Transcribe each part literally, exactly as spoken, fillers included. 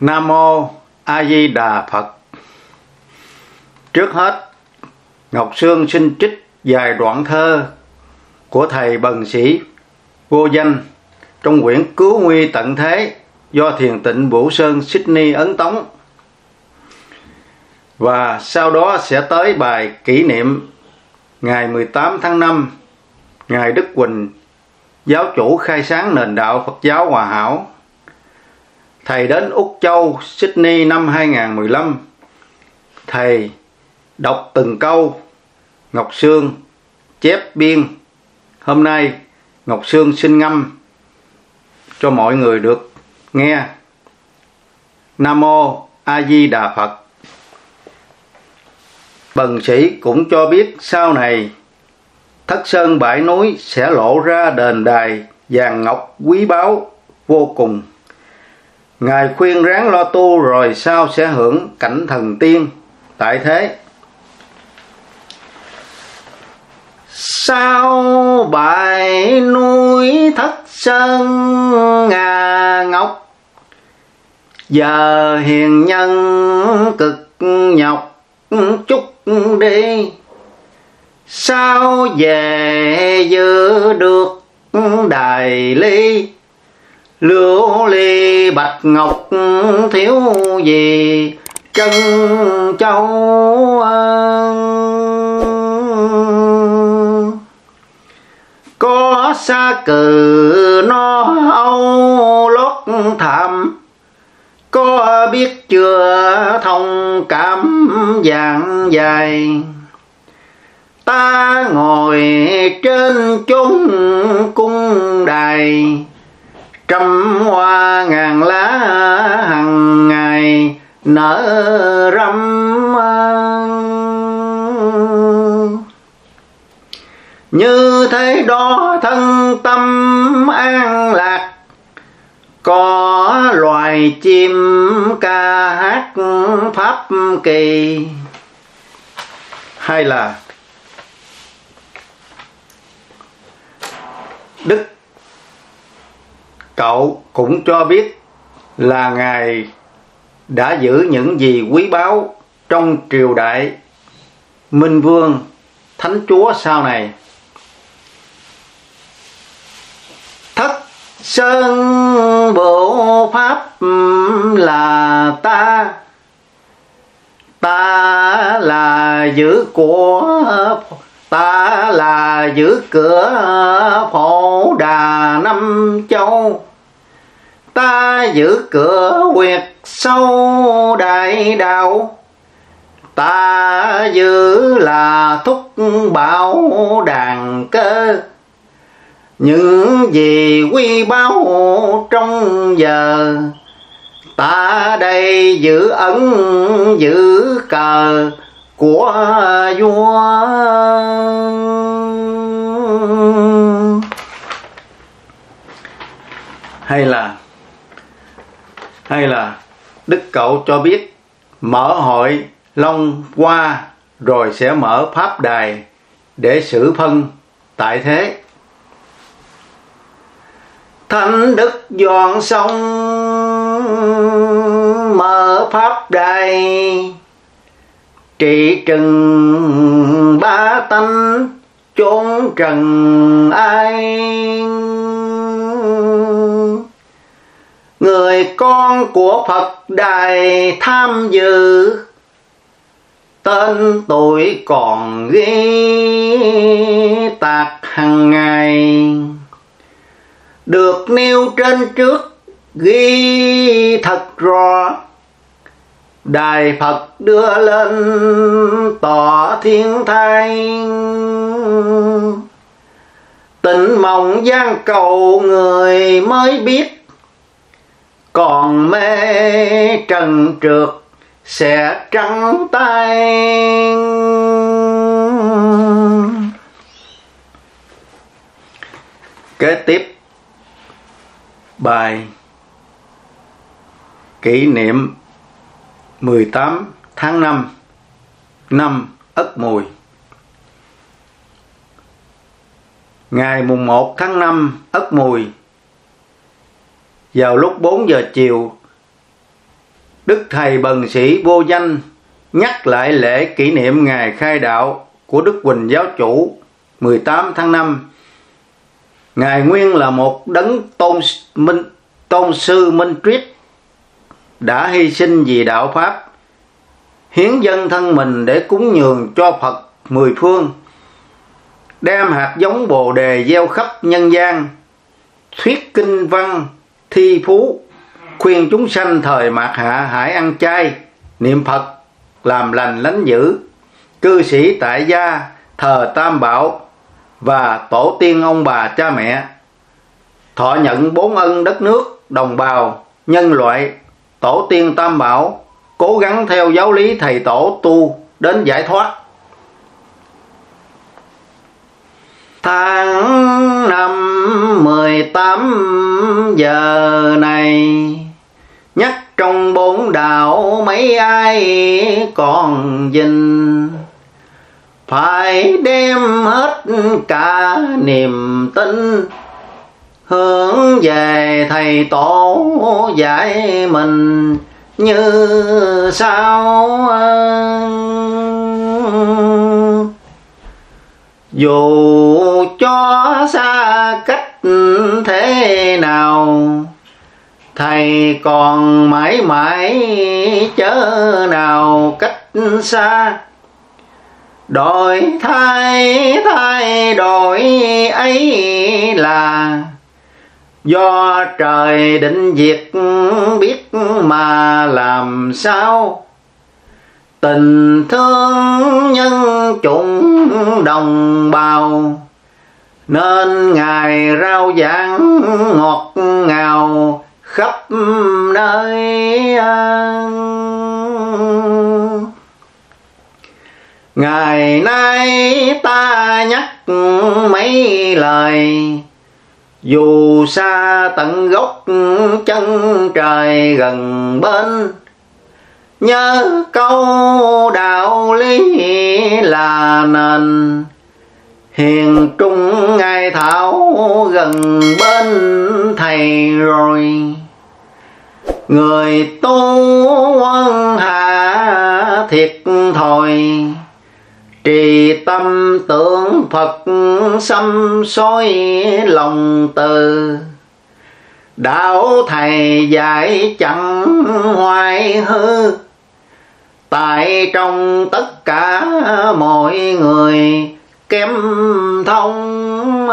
Nam Mô A Di Đà Phật. Trước hết, Ngọc Sương xin trích vài đoạn thơ của thầy Bần Sĩ vô danh trong quyển Cứu Nguy Tận Thế do Thiền Tịnh Bửu Sơn Sydney ấn tống. Và sau đó sẽ tới bài kỷ niệm ngày mười tám tháng năm, Ngài Đức Quỳnh, giáo chủ khai sáng nền đạo Phật giáo Hòa Hảo. Thầy đến Úc Châu, Sydney năm hai nghìn không trăm mười lăm. Thầy đọc từng câu, Ngọc Sương chép biên. Hôm nay Ngọc Sương xin ngâm cho mọi người được nghe. Nam Mô A Di Đà Phật. Bần Sĩ cũng cho biết sau này Thất Sơn Bãi Núi sẽ lộ ra đền đài vàng ngọc quý báu vô cùng. Ngài khuyên ráng lo tu rồi sau sẽ hưởng cảnh thần tiên tại thế. Sau bãi núi Thất Sơn ngà ngọc, giờ hiền nhân cực nhọc chút đi. Sao về giữ được đài ly, lưu ly bạch ngọc thiếu gì chân châu. Có xa cừ nó âu lót thảm, có biết chưa thông cảm dạng dài. Ta ngồi trên chốn cung đài, trăm hoa ngàn lá hằng ngày nở râm. Như thế đó thân tâm an lạc, có loài chim ca hát pháp kỳ. Hay là Đức Cậu cũng cho biết là Ngài đã giữ những gì quý báu trong triều đại Minh Vương Thánh Chúa sau này. Thất Sơn Bộ Pháp là ta, ta là giữ của ta là giữ cửa Phổ Đà Năm Châu. Ta giữ cửa huyệt sâu đại đạo, ta giữ là thúc bảo đàn cơ. Những gì quy báu trong giờ, ta đây giữ ấn giữ cờ của vua. Hay là hay là Đức Cậu cho biết mở hội Long Hoa rồi sẽ mở pháp đài để xử phân tại thế. Thánh Đức dọn xong mở pháp đài, trị trừng ba tánh chốn trần ai. Người con của Phật đài tham dự, tên tuổi còn ghi tạc hằng ngày. Được nêu trên trước ghi thật rõ, đài Phật đưa lên tỏ thiên thai. Tịnh mộng gian cầu người mới biết, còn mê trần trượt sẽ trắng tay. Kế tiếp bài kỷ niệm mười tám tháng năm năm Ất Mùi. Ngày mùng một tháng năm Ất Mùi, vào lúc bốn giờ chiều, Đức Thầy Bần Sĩ vô danh nhắc lại lễ kỷ niệm ngày khai đạo của Đức Huỳnh Giáo Chủ mười tám tháng năm. Ngài nguyên là một đấng tôn, minh, tôn sư minh triết, đã hy sinh vì đạo Pháp, hiến dâng thân mình để cúng nhường cho Phật mười phương, đem hạt giống Bồ Đề gieo khắp nhân gian, thuyết kinh văn thi phú, khuyên chúng sanh thời mạt hạ hãy ăn chay, niệm Phật, làm lành lánh dữ, cư sĩ tại gia thờ Tam Bảo và tổ tiên ông bà cha mẹ, thọ nhận bốn ân đất nước, đồng bào, nhân loại, tổ tiên Tam Bảo, cố gắng theo giáo lý thầy tổ tu đến giải thoát. Tháng năm mười tám giờ này, nhắc trong bốn đạo mấy ai còn dình, phải đem hết cả niềm tin hướng về thầy tổ dạy mình như sau. Dù cho xa cách thế nào, thầy còn mãi mãi chớ nào cách xa. Đổi thay thay đổi ấy là do trời định diệt, biết mà làm sao. Tình thương nhân chủng đồng bào, nên Ngài rao giảng ngọt ngào khắp nơi. Ngày nay ta nhắc mấy lời, dù xa tận gốc chân trời gần bên, nhớ câu đạo lý là nền, hiền trung ngài thảo gần bên thầy rồi. Người tu quân hạ thiệt thòi, trì tâm tưởng Phật xăm soi lòng từ. Đạo thầy dạy chẳng hoài hư, tại trong tất cả mọi người kém thông.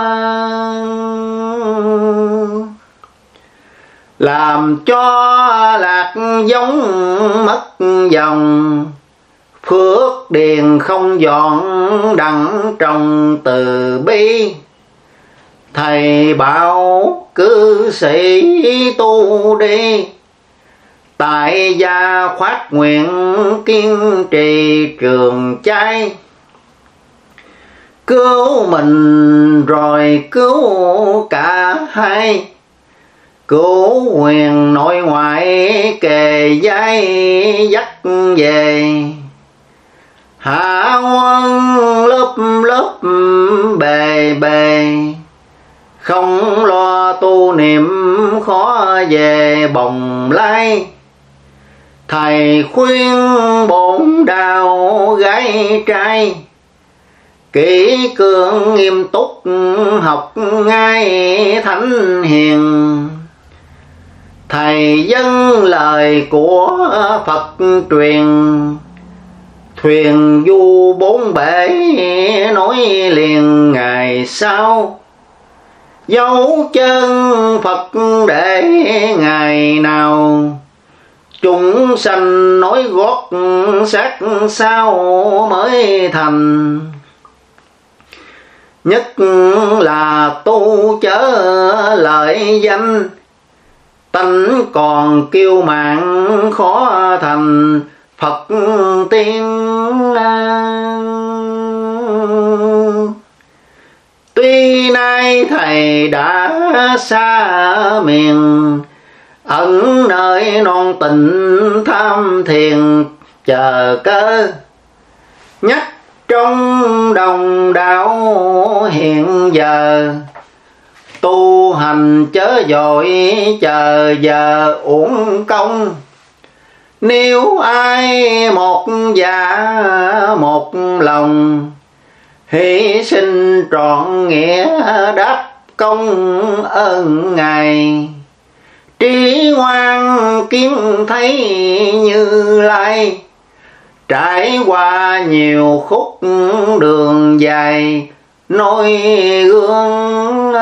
Làm cho lạc giống mất dòng, phước điền không dọn đặng trồng từ bi. Thầy bảo cư sĩ tu đi, tại gia khoát nguyện kiên trì trường trai. Cứu mình rồi cứu cả hai, cứu huyền nội ngoại kề vai dắt về. Hạ quân lớp lớp bề bề, không lo tu niệm khó về bồng lai. Thầy khuyên bổn đạo gái trai, kỹ cương nghiêm túc học ngay thánh hiền. Thầy dâng lời của Phật truyền, thuyền du bốn bể nối liền ngày sau. Dấu chân Phật để ngày nào, chúng sanh nói gót sát sao mới thành. Nhất là tu chớ lợi danh, tánh còn kiêu mạn khó thành Phật tiên. Tuy nay thầy đã xa miền, ẩn nơi non tình tham thiền chờ cơ. Nhắc trong đồng đạo hiện giờ, tu hành chớ dội chờ giờ uổng công. Nếu ai một dạ một lòng, hy sinh trọn nghĩa đáp công ơn Ngài. Trí ngoan kiếm thấy Như Lai, trải qua nhiều khúc đường dài, noi gương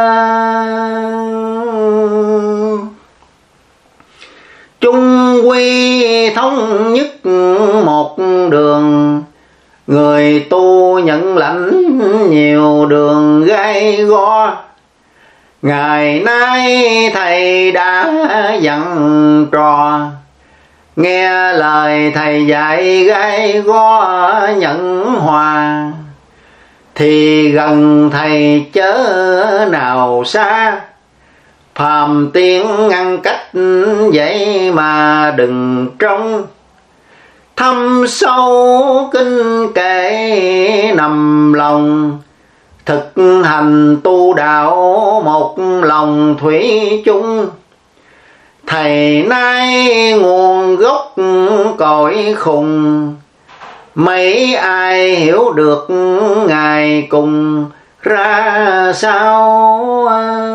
chung quy thống nhất một đường. Người tu nhận lãnh nhiều đường gai go, ngày nay thầy đã dặn trò. Nghe lời thầy dạy gai go nhận hòa, thì gần thầy chớ nào xa. Phàm tiếng ngăn cách vậy mà đừng trông, thâm sâu kinh kệ nằm lòng. Thực hành tu đạo một lòng thủy chung, thầy nay nguồn gốc cội khùng. Mấy ai hiểu được Ngài cùng ra sao?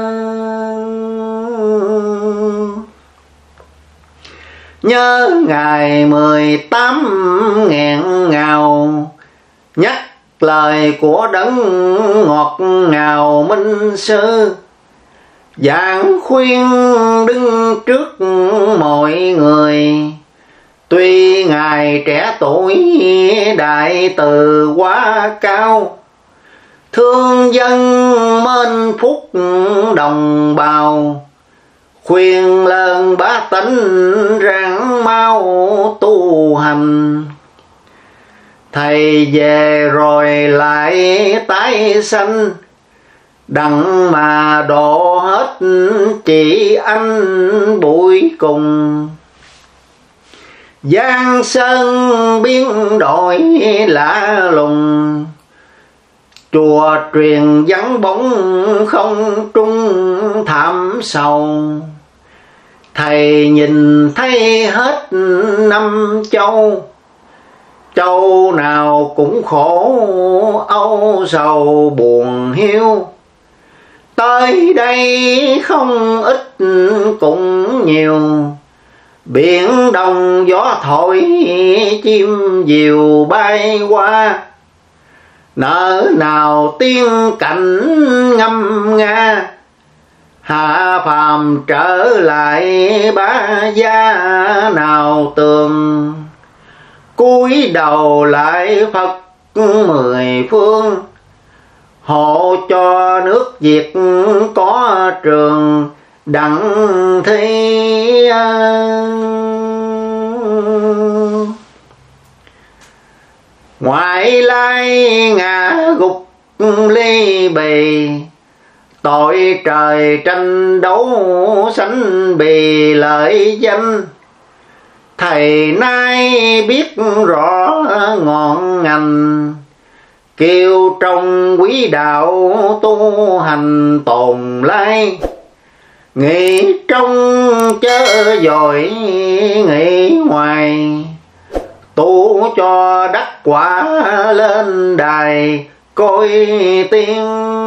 Nhớ Ngài mười tám nghẹn ngào, nhắc lời của đấng ngọt ngào minh sư. Giảng khuyên đứng trước mọi người, tuy Ngài trẻ tuổi đại từ quá cao. Thương dân mến phúc đồng bào, khuyên lớn bá tánh ráng mau tu hành. Thầy về rồi lại tái sanh, đặng mà độ hết chị anh bụi cùng. Giang sơn biến đổi lạ lùng, chùa truyền vắng bóng không trung thảm sầu. Thầy nhìn thấy hết năm châu, châu nào cũng khổ âu sầu buồn hiu. Tới đây không ít cũng nhiều, biển đông gió thổi chim diều bay qua. Nỡ nào tiên cảnh ngâm nga, hạ phàm trở lại bá gia nào tường. Cúi đầu lại Phật mười phương, hộ cho nước Việt có trường đặng thi. Ngoại lai ngã gục ly bì, tội trời tranh đấu sánh bì lợi danh. Thầy nay biết rõ ngọn ngành, kêu trong quý đạo tu hành tồn lai. Nghĩ trong chớ dội nghĩ ngoài, tu cho đắc quả lên đài coi tiên.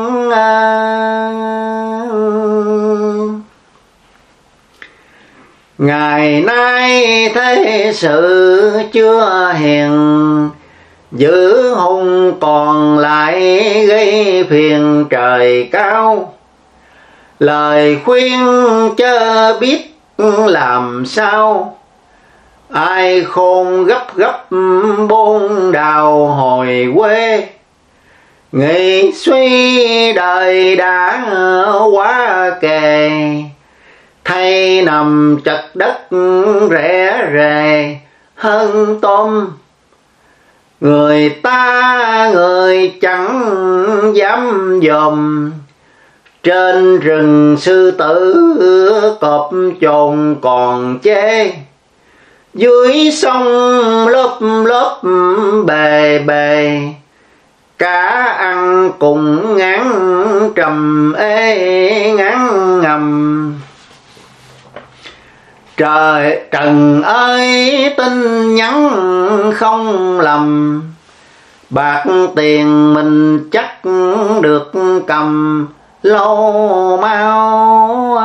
Ngày nay thế sự chưa hiền, giữ hung còn lại gây phiền trời cao. Lời khuyên chớ biết làm sao, ai khôn gấp gấp bôn đào hồi quê. Nghĩ suy đời đã quá kề, thay nằm chật đất rẽ rề hơn tôm. Người ta người chẳng dám dòm, trên rừng sư tử cọp chồn còn chê. Dưới sông lớp lớp bề bề, cá ăn cùng ngán trầm ê ngán ngầm. Trời trần ơi tin nhắn không lầm, bạc tiền mình chắc được cầm lâu mau.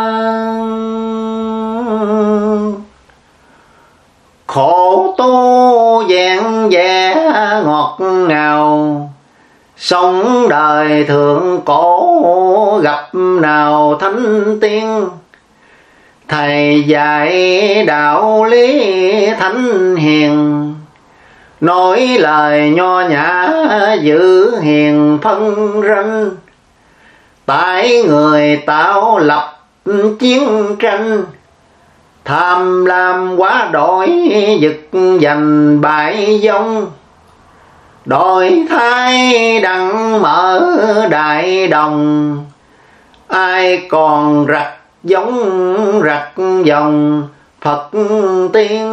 Khổ tu vẹn vẻ ngọt ngào, sống đời thượng cổ gặp nào thánh tiên. Thầy dạy đạo lý thánh hiền, nói lời nho nhã giữ hiền phân ranh. Tại người tạo lập chiến tranh, tham lam quá đổi giật giành bại vong. Đổi thay đặng mở đại đồng, ai còn rặt giống rặt dòng Phật tiên.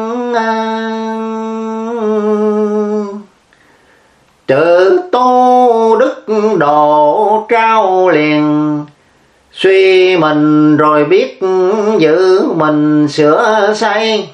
Chữ tu đức độ trao liền, suy mình rồi biết giữ mình sửa xây.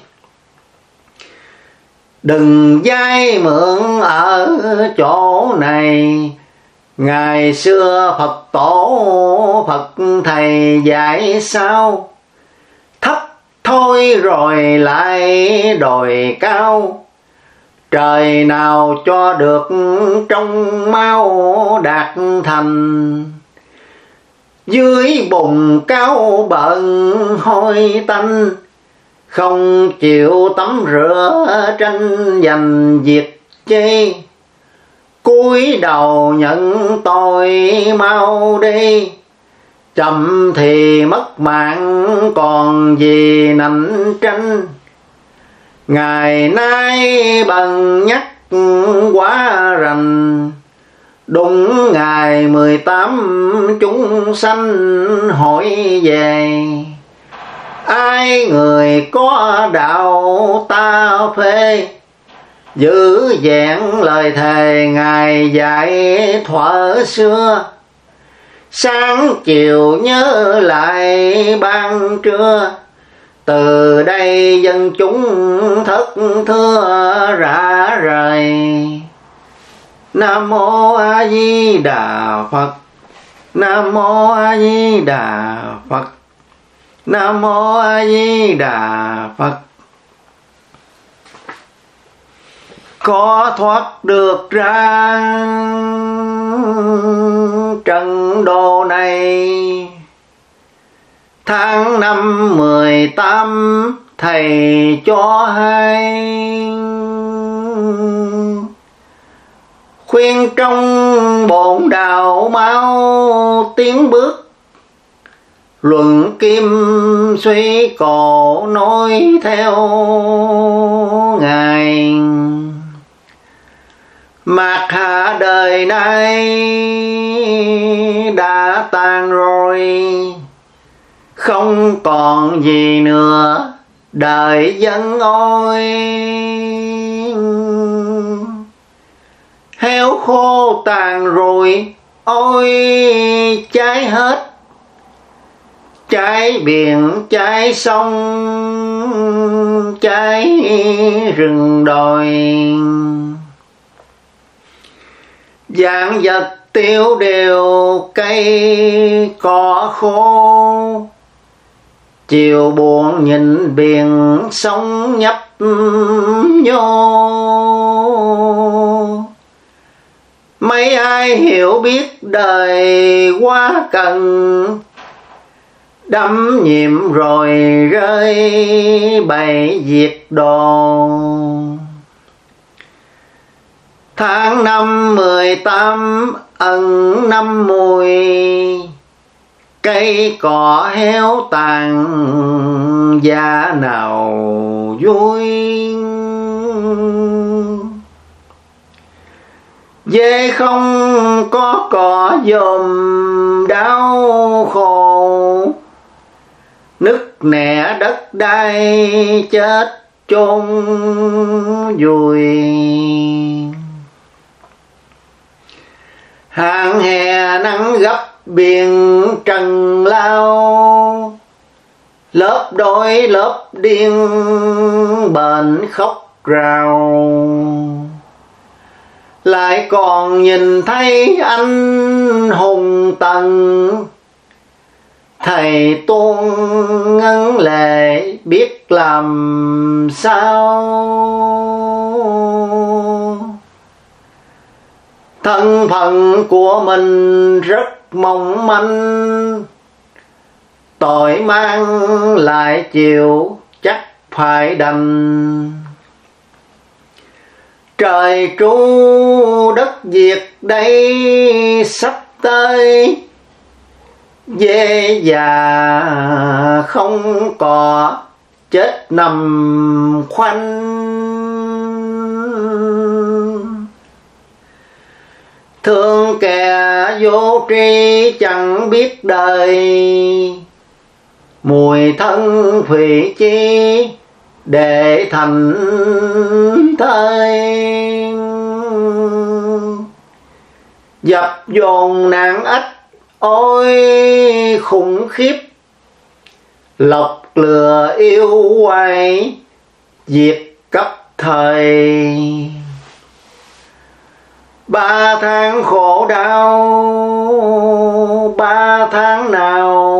Đừng vay mượn ở chỗ này, ngày xưa Phật tổ Phật thầy dạy sao. Thấp thôi rồi lại đòi cao, trời nào cho được trong mau đạt thành. Dưới bùn cao bận hôi tanh, không chịu tắm rửa tranh giành việc chê. Cúi đầu nhận tội mau đi, chậm thì mất mạng còn gì nạnh tranh. Ngày nay bằng nhắc quá rành, đúng ngày mười tám chúng sanh hỏi về. Ai người có đạo ta phê, giữ vẹn lời thề Ngài dạy thuở xưa. Sáng chiều nhớ lại ban trưa, từ đây dân chúng thất thưa rã rời. Nam mô A Di Đà Phật, Nam mô A Di Đà Phật, Nam mô A Di Đà Phật. Có thoát được ra trần đồ này, tháng năm mười tám thầy cho hay. Khuyên trong bổn đạo mau tiến bước, luận kim suy cổ nói theo Ngài. Mạt hạ đời nay đã tàn rồi, không còn gì nữa đời dân ôi. Héo khô tàn rồi ôi cháy hết, cháy biển cháy sông cháy rừng đồi. Vạn vật tiêu đều cây cỏ khô, chiều buồn nhìn biển sông nhấp nhô. Mấy ai hiểu biết đời quá cần, đắm nhiệm rồi rơi bầy diệt đồ. Tháng năm mười tám ân năm mùi, cây cỏ héo tàn giá nào vui. Dê không có cỏ dòm đau khổ, nứt nẻ đất đai chết chôn vùi. Hạn hè nắng gấp biển trần lao, lớp đôi lớp điên bền khóc rào. Lại còn nhìn thấy anh hùng tần, thầy tuôn ngấn lệ biết làm sao. Thân phận của mình rất mong manh, tội mang lại chịu chắc phải đành. Trời tru đất diệt đây sắp tới, dê già không có chết nằm khoanh. Thương kẻ vô tri chẳng biết đời, mùi thân thủy chi để thành thơi. Dập dồn nạn ách ôi khủng khiếp, lọc lừa yêu quay diệt cấp thời. Ba tháng khổ đau ba tháng nào,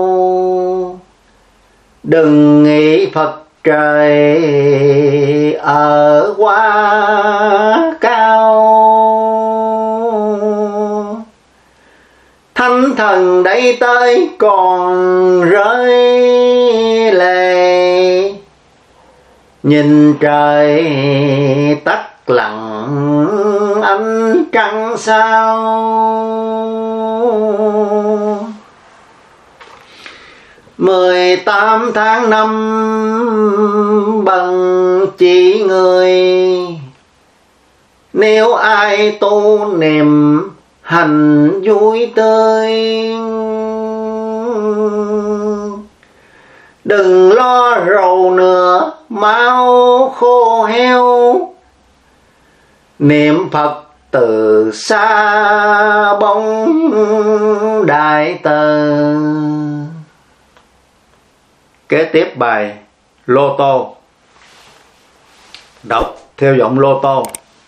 đừng nghĩ Phật trời ở quá cao. Thánh thần đây tới còn rơi lệ, nhìn trời tắt lặng ánh trăng sao. Mười tám tháng năm bằng chỉ người, nếu ai tu niệm hành vui tươi. Đừng lo rầu nữa máu khô heo, niệm Phật từ xa bóng đại từ. Kế tiếp bài Lô Tô, đọc theo giọng Lô Tô.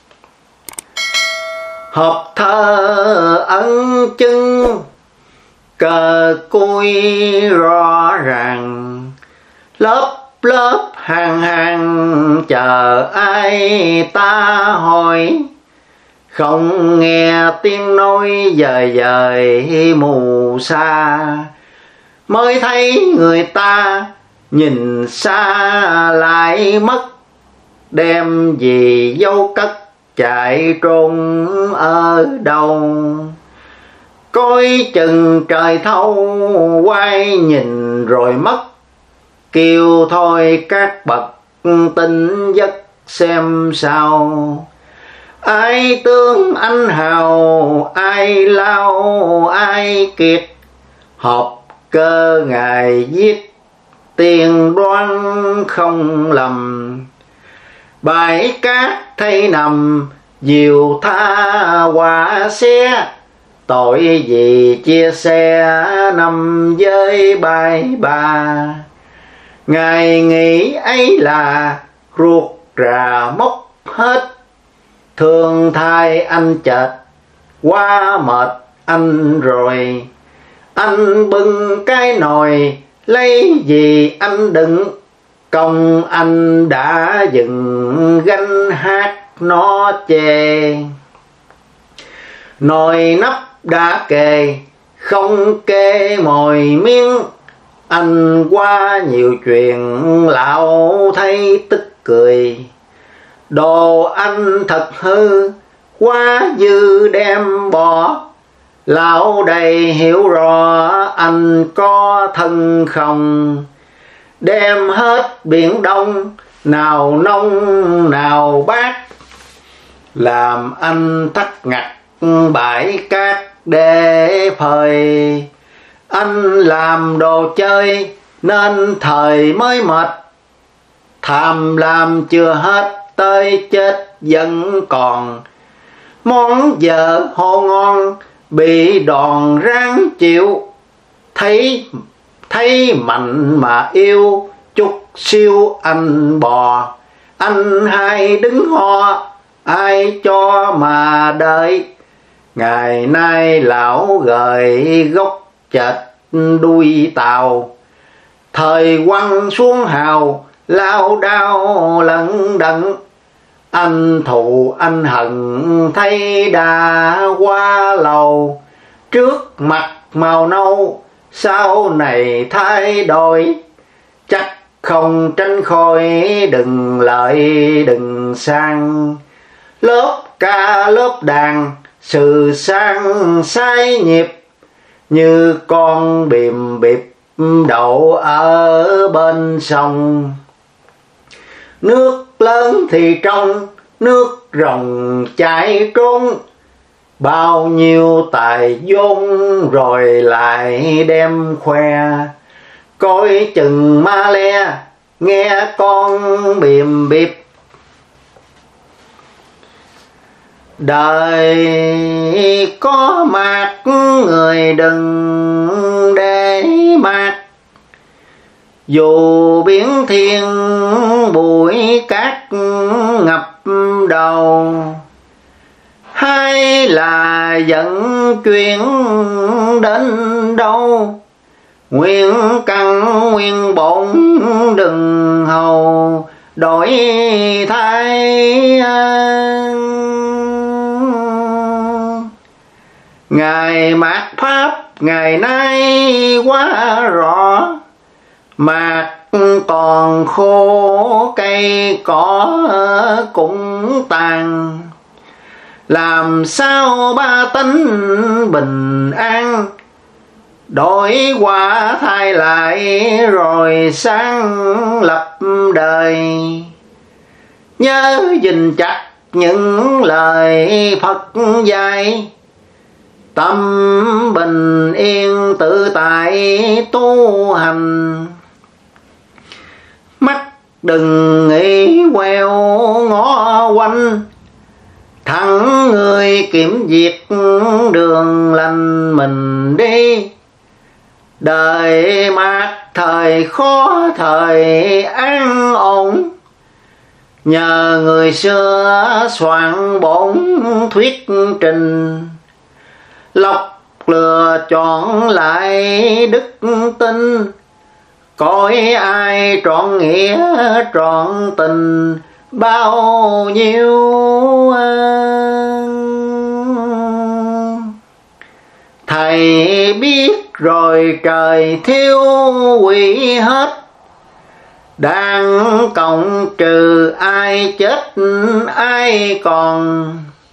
Hộp thơ ấn chứng cờ cui rõ ràng, lớp lớp hàng hàng chờ ai ta hỏi. Không nghe tiếng nói dời dời mù xa, mới thấy người ta nhìn xa lại mất. Đem gì dấu cất chạy trốn ở đâu, coi chừng trời thâu quay nhìn rồi mất. Kêu thôi các bậc tinh giấc xem sao, ai tương anh hào ai lao ai kiệt. Họp cơ ngài giết tiền đoan không lầm, bãi cát thay nằm diều tha quả xe. Tội gì chia sẻ nằm với bài bà, ngài nghĩ ấy là ruột rà mốc hết. Thương thai anh chợt quá mệt anh rồi, anh bưng cái nồi lấy gì anh đựng. Công anh đã dừng gánh hát nó chê, nồi nắp đã kề không kê mồi miếng. Anh qua nhiều chuyện lão thấy tức cười, đồ anh thật hư quá dư đem bỏ. Lão đây hiểu rõ anh có thân không, đem hết biển Đông nào nông nào bát. Làm anh thắt ngặt bãi cát để phơi, anh làm đồ chơi nên thời mới mệt. Tham lam chưa hết tới chết vẫn còn, món vợ hồ ngon bị đòn ráng chịu. Thấy thấy mạnh mà yêu, chút siêu anh bò. Anh hai đứng ho, ai cho mà đợi. Ngày nay lão gời gốc chệch đuôi tàu. Thời quăng xuống hào, lao đao lận đận. Anh thù anh hận thấy đã qua lâu. Trước mặt màu nâu, sau này thay đổi. Chắc không tránh khỏi đừng lợi đừng sang. Lớp ca lớp đàn, sự sang sai nhịp. Như con bìm bịp đậu ở bên sông. Nước lớn thì trong, nước rồng chảy trốn. Bao nhiêu tài vốn rồi lại đem khoe. Coi chừng ma le, nghe con bìm bịp. Đời có mạc, người đừng để mạc. Dù biển thiên bụi cát ngập đầu. Hay là dẫn chuyện đến đâu. Nguyên căn nguyên bổn đừng hầu đổi thay. Ngài mạt pháp ngày nay quá rõ. Mạt còn khô cây cỏ cũng tàn. Làm sao ba tánh bình an. Đổi qua thay lại rồi sáng lập đời. Nhớ gìn chặt những lời Phật dạy. Tâm bình yên tự tại tu hành. Mắt đừng nghĩ queo ngó quanh. Thẳng người kiểm duyệt đường lành mình đi. Đời mạt thời khó thời an ổn. Nhờ người xưa soạn bổn thuyết trình. Lọc lừa chọn lại đức tin. Coi ai trọn nghĩa trọn tình bao nhiêu. Thầy biết rồi trời thiếu quỷ hết. Đang cộng trừ ai chết ai còn.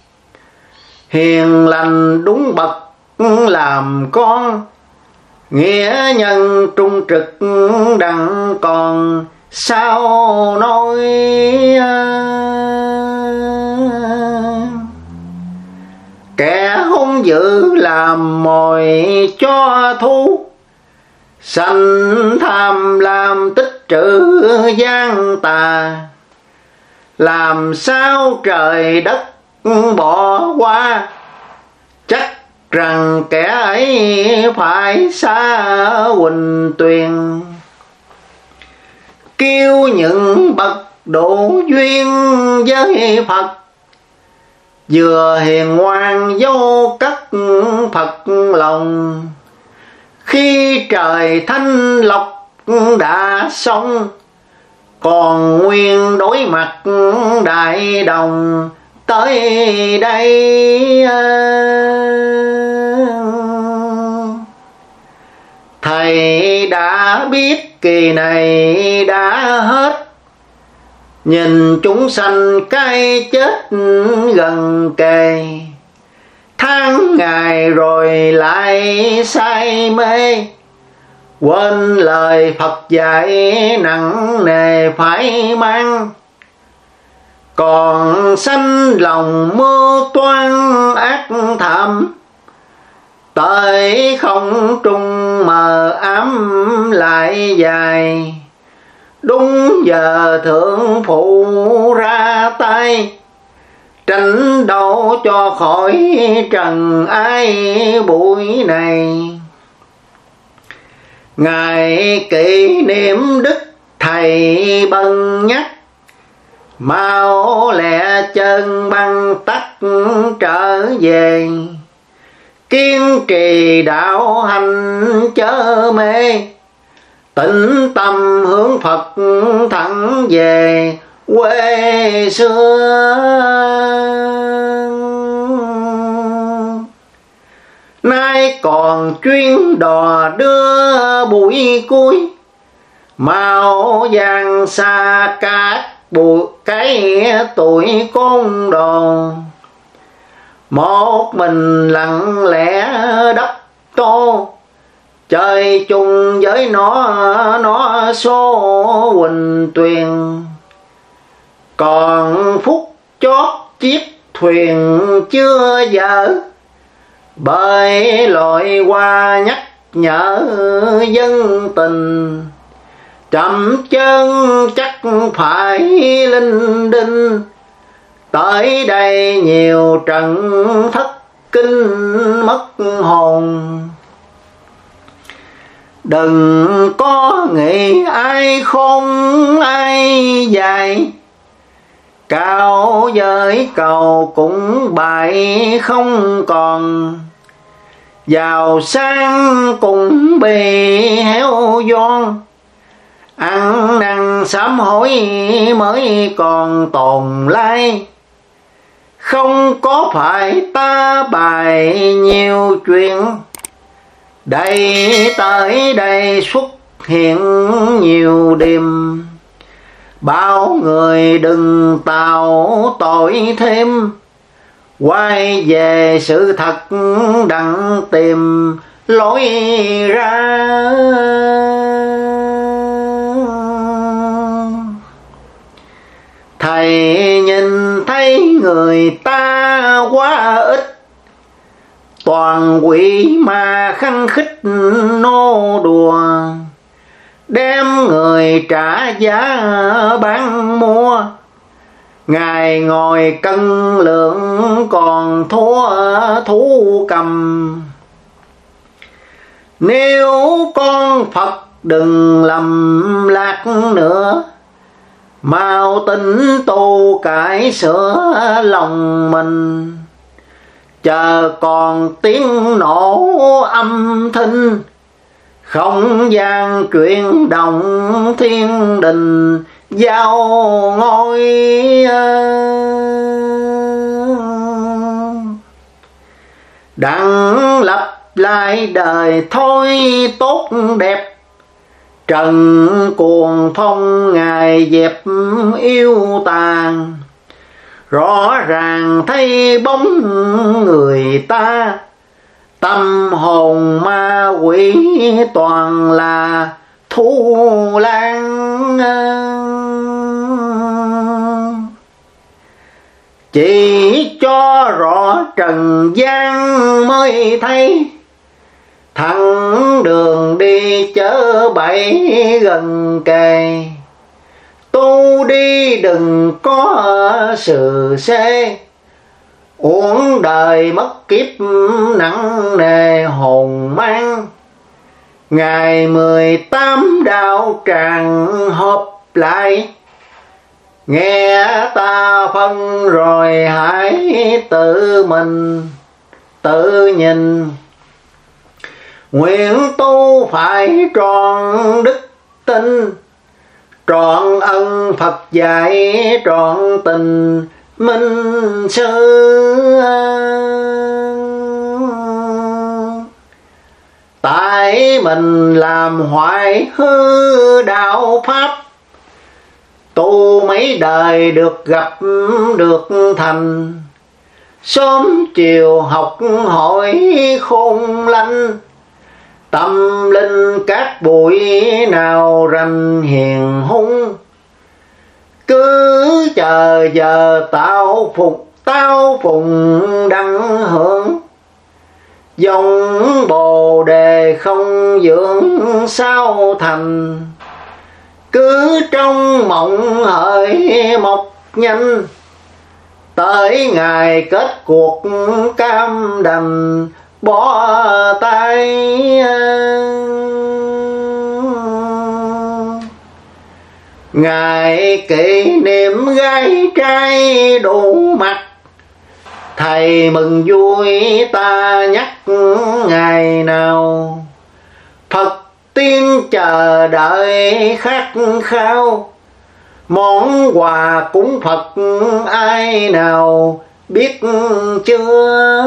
Hiền lành đúng bậc làm con. Nghĩa nhân trung trực đặng còn sao nói. Kẻ hung dữ làm mồi cho thú. Sanh tham lam tích trữ gian tà. Làm sao trời đất bỏ qua. Chắc rằng kẻ ấy phải xa huỳnh tuyền. Kêu những bậc độ duyên với Phật. Vừa hiền ngoan vô cất Phật lòng. Khi trời thanh lọc đã xong. Còn nguyên đối mặt đại đồng tới đây. Thầy đã biết kỳ này đã hết. Nhìn chúng sanh cái chết gần kề. Tháng ngày rồi lại say mê. Quên lời Phật dạy nặng nề phải mang. Còn sanh lòng mưu toan ác thầm. Tới không trung mờ ám lại dài. Đúng giờ thượng phụ ra tay. Tránh đâu cho khỏi trần ai bụi này. Ngày kỷ niệm đức thầy bần nhắc, mau lẹ chân băng tắc trở về. Kiên trì đạo hành chớ mê, tĩnh tâm hướng Phật thẳng về quê xưa. Nay còn chuyến đò đưa buổi cuối, mau giang xa các bụi cái tuổi côn đồ. Một mình lặng lẽ đắp tô, chơi chung với nó nó số huỳnh tuyền. Còn phút chót chiếc thuyền chưa dở, bởi lội qua nhắc nhở dân tình. Chậm chân chắc phải linh đinh, tới đây nhiều trận thất kinh mất hồn. Đừng có nghĩ ai khôn ai dạy, cao giới cầu cũng bại không còn. Giàu sang cũng bị héo giòn, ăn năn sám hối mới còn tồn lai. Không có phải ta bài nhiều chuyện, đây tới đây xuất hiện nhiều đêm. Bao người đừng tạo tội thêm, quay về sự thật đặng tìm lối ra. Thầy nhìn thấy người ta quá ít, toàn quỷ ma khăng khích nô đùa. Đem người trả giá bán mua, Ngài ngồi cân lượng còn thua thú cầm. Nếu con Phật đừng lầm lạc nữa, mau tỉnh tu cải sửa lòng mình. Chờ còn tiếng nổ âm thanh, không gian chuyển động thiên đình giao ngôi. Đặng lập lại đời thôi tốt đẹp, trần cuồng phong Ngài dẹp yêu tàn. Rõ ràng thấy bóng người ta, tâm hồn ma quỷ toàn là Thu Lan. Chỉ cho rõ trần gian mới thấy, thẳng đường đi chớ bẫy gần kề. Tu đi đừng có sự xê, uổng đời mất kiếp nặng nề hồn mang. Ngày mười tám đạo tràng họp lại, nghe ta phân rồi hãy tự mình tự nhìn. Nguyện tu phải tròn đức tin, trọn ân Phật dạy, trọn tình minh sư. Tại mình làm hoại hư đạo pháp, tu mấy đời được gặp được thành. Sớm chiều học hỏi khôn lanh, tâm linh các bụi nào rành hiền hung. Cứ chờ giờ tao phục tao phùng đăng hưởng, dòng bồ đề không dưỡng sao thành. Cứ trong mộng hỡi mọc nhanh, tới ngày kết cuộc cam đành bỏ tay. Ngày kỷ niệm gái trai đủ mặt, thầy mừng vui ta nhắc ngày nào. Phật tiên chờ đợi khát khao, món quà cúng Phật ai nào biết chưa.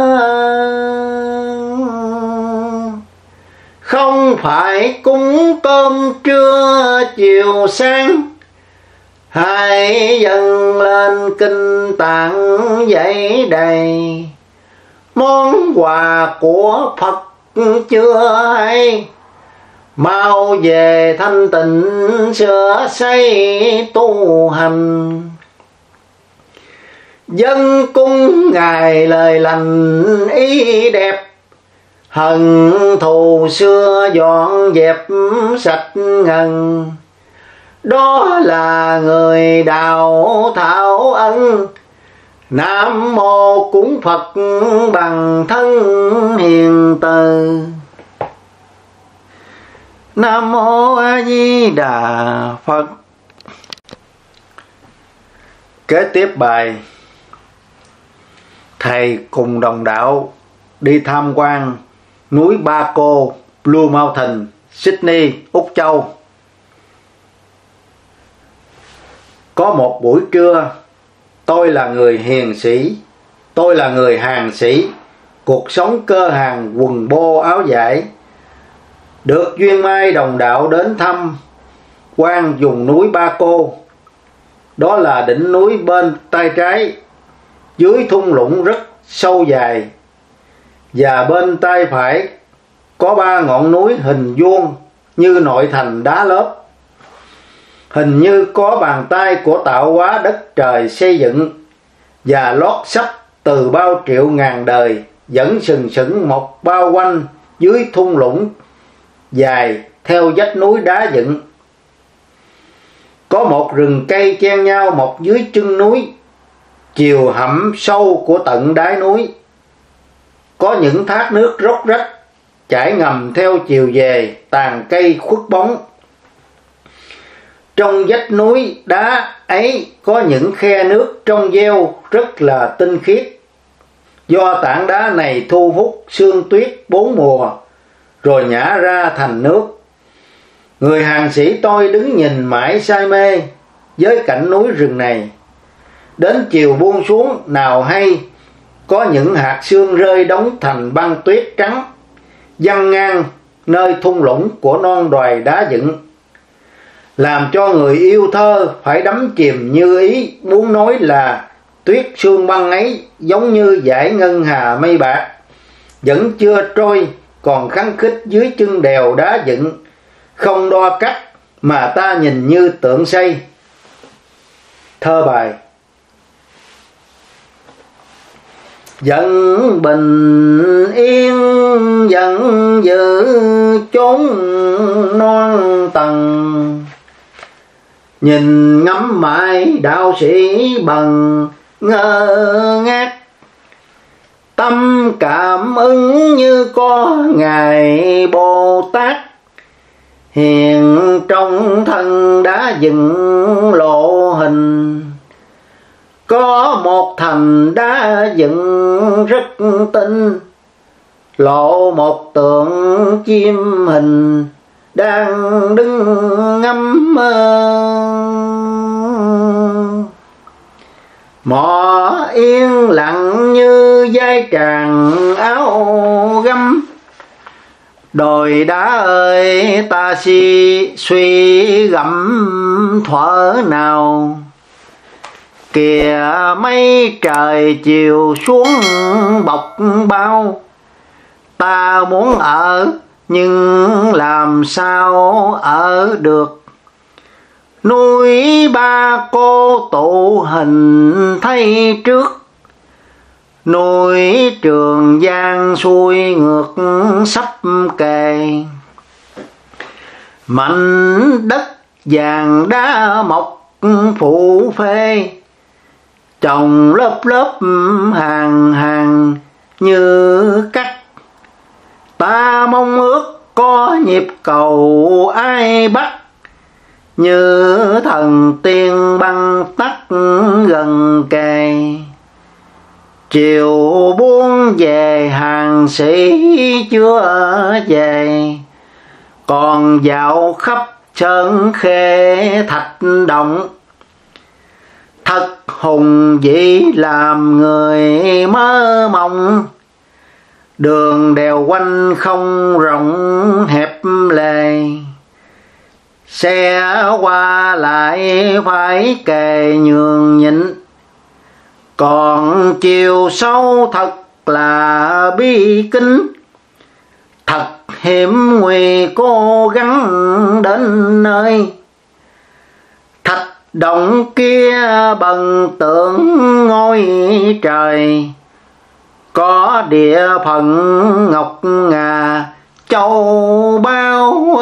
Không phải cúng cơm trưa chiều sáng, hãy dâng lên kinh tạng dậy đầy. Món quà của Phật chưa hay, mau về thanh tịnh sửa xây tu hành. Dân cung ngài lời lành ý đẹp, hận thù xưa dọn dẹp sạch ngần. Đó là người đào thảo ân, Nam mô cúng Phật bằng thân hiền từ. Nam mô A Di Đà Phật. Kế tiếp bài, thầy cùng đồng đạo đi tham quan núi Ba Cô, Blue Mountain, Sydney, Úc Châu. Có một buổi trưa, tôi là người hiền sĩ, tôi là người hàng sĩ, cuộc sống cơ hàng quần bô áo vải. Được duyên may đồng đạo đến thăm quan vùng núi Ba Cô. Đó là đỉnh núi bên tay trái, dưới thung lũng rất sâu dài, và bên tay phải có ba ngọn núi hình vuông như nội thành đá lớp. Hình như có bàn tay của tạo hóa đất trời xây dựng và lót sắp từ bao triệu ngàn đời, vẫn sừng sững một bao quanh dưới thung lũng dài theo vách núi đá dựng. Có một rừng cây chen nhau mọc dưới chân núi, chiều hẩm sâu của tận đáy núi. Có những thác nước róc rách chảy ngầm theo chiều về, tàn cây khuất bóng. Trong vách núi đá ấy có những khe nước trong veo rất là tinh khiết. Do tảng đá này thu hút sương tuyết bốn mùa, rồi nhả ra thành nước. Người hàng sĩ tôi đứng nhìn mãi say mê với cảnh núi rừng này. Đến chiều buông xuống, nào hay có những hạt sương rơi đóng thành băng tuyết trắng, văng ngang nơi thung lũng của non đoài đá dựng, làm cho người yêu thơ phải đắm chìm như ý. Muốn nói là tuyết sương băng ấy giống như dải ngân hà mây bạc, vẫn chưa trôi, còn khăng khít dưới chân đèo đá dựng, không đo cách mà ta nhìn như tượng xây. Thơ bài. Vẫn bình yên vẫn giữ chốn non tầng, nhìn ngắm mãi đạo sĩ bằng ngơ ngác. Tâm cảm ứng như có Ngài Bồ Tát, hiện trong thân đã dựng lộ hình. Có một thành đá dựng rất tinh, lộ một tượng chim hình đang đứng ngắm. Mỏ yên lặng như dây tràng áo gấm, đồi đá ơi ta si suy gặm thuở nào. Kìa mây trời chiều xuống bọc bao, ta muốn ở nhưng làm sao ở được. Núi Ba Cô tụ hình thấy trước, núi Trường Giang xuôi ngược sắp kề. Mảnh đất vàng đá mọc phủ phê, trồng lớp lớp hàng hàng như cắt. Ta mong ước có nhịp cầu ai bắt, như thần tiên băng tắc gần kề. Chiều buông về hàng sĩ chưa về, còn dạo khắp sơn khê thạch động. Thật hùng vĩ làm người mơ mộng, đường đèo quanh không rộng hẹp lề. Xe qua lại phải kề nhường nhịn, còn chiều sâu thật là bi kính. Thật hiểm nguy cố gắng đến nơi, thạch động kia bần tượng ngôi trời. Có địa phận ngọc ngà châu báu,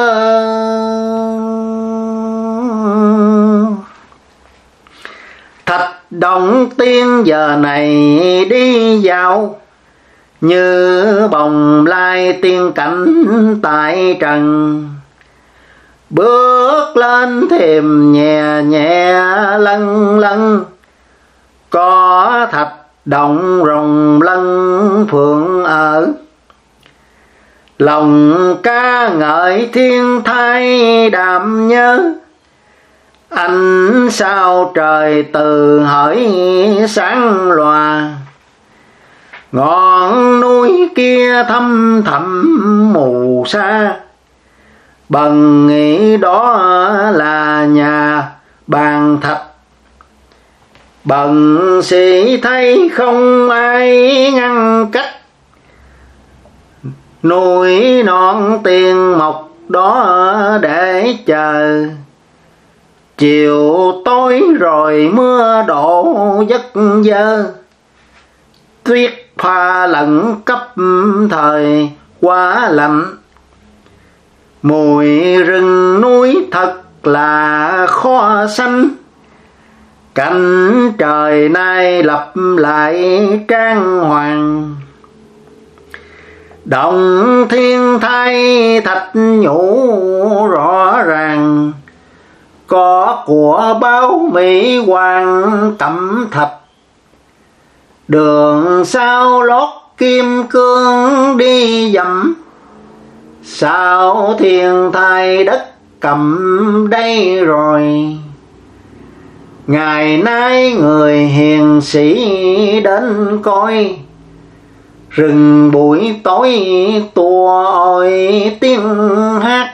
thạch động tiên giờ này đi dạo, như bồng lai tiên cảnh tại trần. Bước lên thềm nhẹ nhẹ lân lân, có thạch động rồng lân phượng ở. Lòng ca ngợi thiên thai đạm nhớ, ánh sao trời từ hỡi sáng lòa. Ngọn núi kia thăm thẳm mù xa, bần nghĩ đó là nhà bàn thạch. Bần sĩ thấy không ai ngăn cách, núi non tiền mộc đó để chờ. Chiều tối rồi mưa đổ giấc dơ, tuyết pha lẫn cấp thời quá lạnh. Mùi rừng núi thật là khó sanh, cảnh trời nay lặp lại trang hoàng. Động thiên thai thạch nhũ rõ ràng, có của báo Mỹ Hoàng cẩm thạch. Đường sao lót kim cương đi dặm, sao thiên thai đất cầm đây rồi. Ngày nay người hiền sĩ đến coi, rừng buổi tối tua ôi tiếng hát.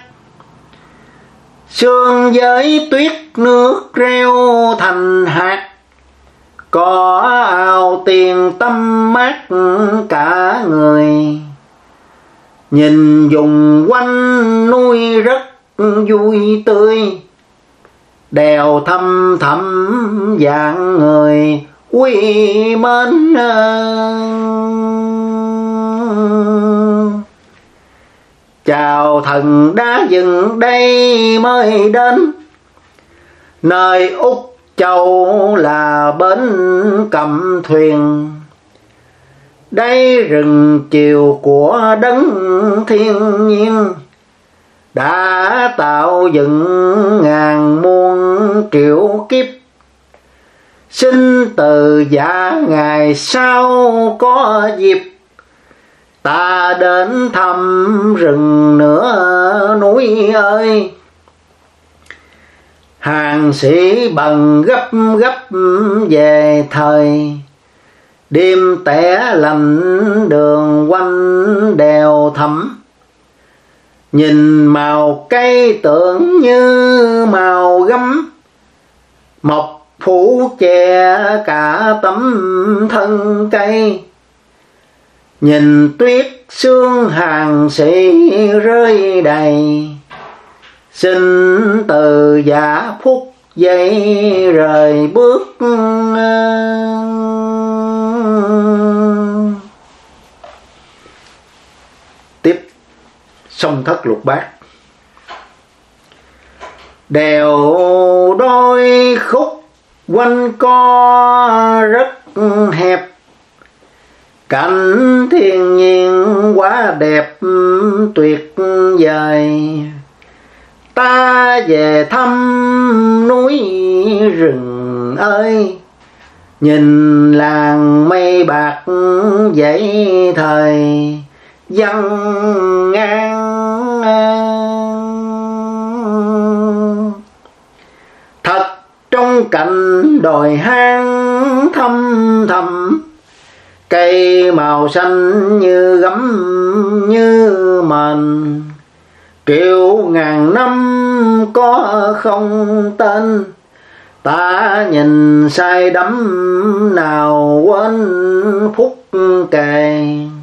Sương với tuyết nước reo thành hạt, có ao tiền tâm mát cả người. Nhìn vùng quanh núi rất vui tươi, đèo thăm thẳm dạng người quý mến. Chào thần đã dừng đây mới đến, nơi Úc Châu là bến cầm thuyền. Đây rừng chiều của đấng thiên nhiên, đã tạo dựng ngàn muôn triệu kiếp. Xin từ giả ngày sau có dịp, ta đến thăm rừng nữa núi ơi. Hàng sĩ bằng gấp gấp về thời, đêm tẻ lạnh đường quanh đèo thẳm. Nhìn màu cây tưởng như màu gấm, mọc phủ che cả tấm thân cây. Nhìn tuyết sương hàng sĩ rơi đầy, xin từ giả phút giây rời bước. Tiếp sông Thất Lục Bát. Đèo đôi khúc quanh co rất hẹp, cảnh thiên nhiên quá đẹp tuyệt vời. Ta về thăm núi rừng ơi, nhìn làng mây bạc dậy thời dân ngang. Thật trong cảnh đồi hang thăm thầm, cây màu xanh như gấm như mền. Triệu ngàn năm có không tên, ta nhìn say đắm nào quên phút kề.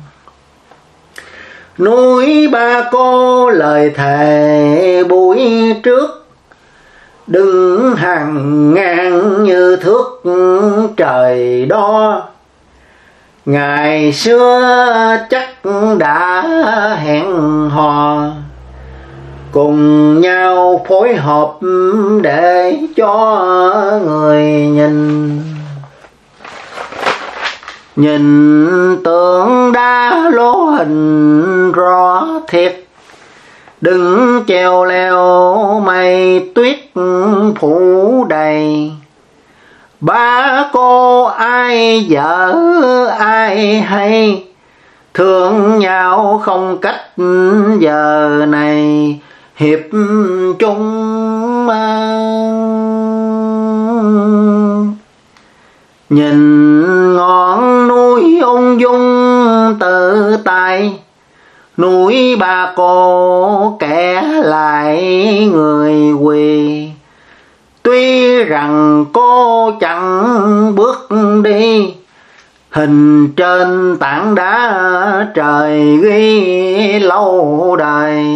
Núi Ba Cô lời thề buổi trước, đứng hàng ngang như thước trời đo. Ngày xưa chắc đã hẹn hò, cùng nhau phối hợp để cho người nhìn. Nhìn tượng đá lố hình rõ thiệt, đừng treo leo mây tuyết phủ đầy. Ba cô ai vợ ai hay, thương nhau không cách giờ này hiệp chung. Nhìn ngọn núi ung dung tự tại, núi Ba Cô kẻ lại người quỳ. Tuy rằng cô chẳng bước đi, hình trên tảng đá trời ghi lâu đời.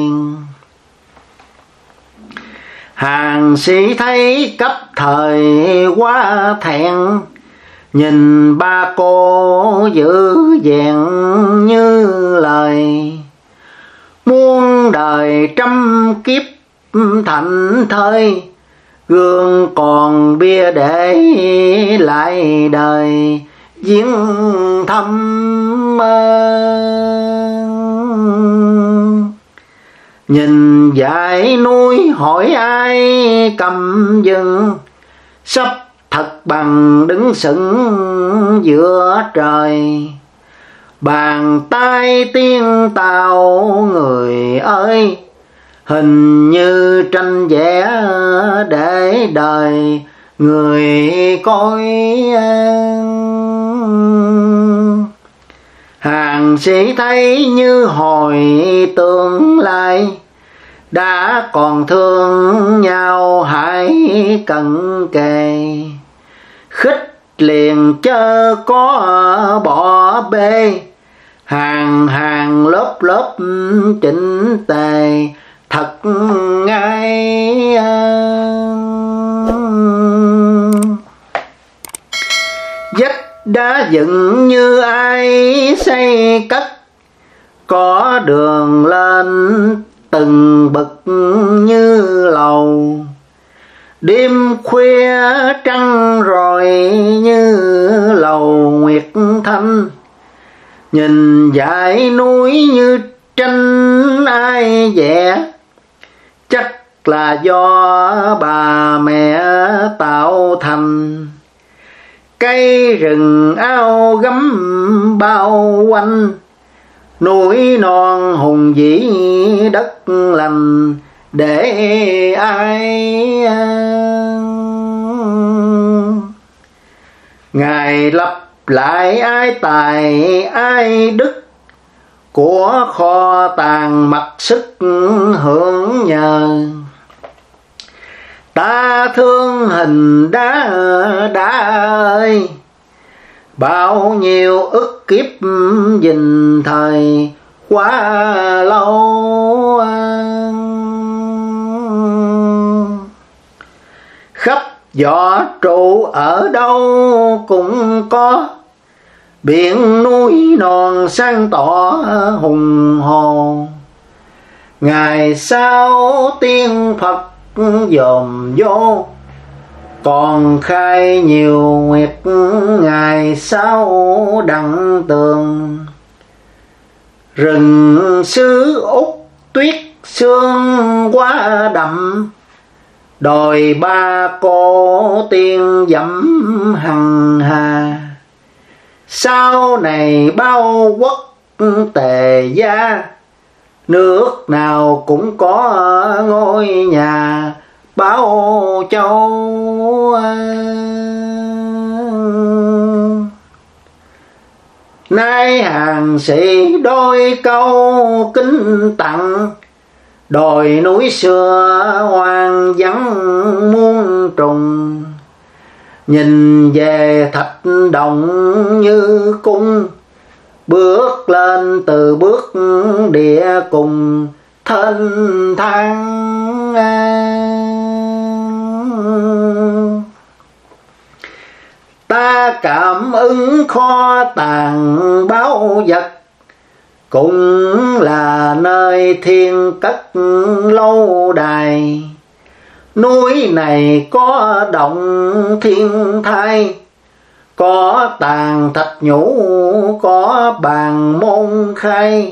Hàng sĩ thấy cấp thời quá thẹn, nhìn Ba Cô giữ vẹn như lời. Muôn đời trăm kiếp thảnh thơi, gương còn bia để lại đời viếng thăm. Nhìn dãy núi hỏi ai cầm dừng, sắp thật bằng đứng sững giữa trời. Bàn tay tiên tao người ơi, hình như tranh vẽ để đời người coi. Hàng sĩ thấy như hồi tương lai, đã còn thương nhau hãy cận kề. Khích liền chớ có bỏ bê, hàng hàng lớp lớp chỉnh tề thật ngay. Vách đá dựng như ai xây cất, có đường lên từng bậc như lầu. Đêm khuya trăng rồi như lầu nguyệt thanh, nhìn dãy núi như tranh ai vẽ. Chắc là do bà mẹ tạo thành, cây rừng ao gấm bao quanh. Núi non hùng vĩ đất lành để ai. Ngài lập lại ai tài ai đức, của kho tàng mặc sức hưởng nhờ. Ta thương hình đá đá ơi, bao nhiêu ức kiếp dình thời quá lâu. Khắp võ trụ ở đâu cũng có, biển núi non sáng tỏ hùng hồ. Ngày sau tiên Phật dòm vô, còn khai nhiều nguyệt ngày sau đặng tường. Rừng xứ Úc tuyết sương quá đậm, đòi ba cô tiên dẫm hằng hà. Sau này bao quốc Tề gia, nước nào cũng có ngôi nhà Bảo Châu. Nay hàng sĩ đôi câu kính tặng, đồi núi xưa hoang vắng muôn trùng. Nhìn về thạch động như cung, bước lên từ bước địa cùng thênh thang. Ta cảm ứng kho tàng báu vật, cũng là nơi thiên cất lâu đài. Núi này có động thiên thai, có tàng thạch nhũ, có bàn môn khai,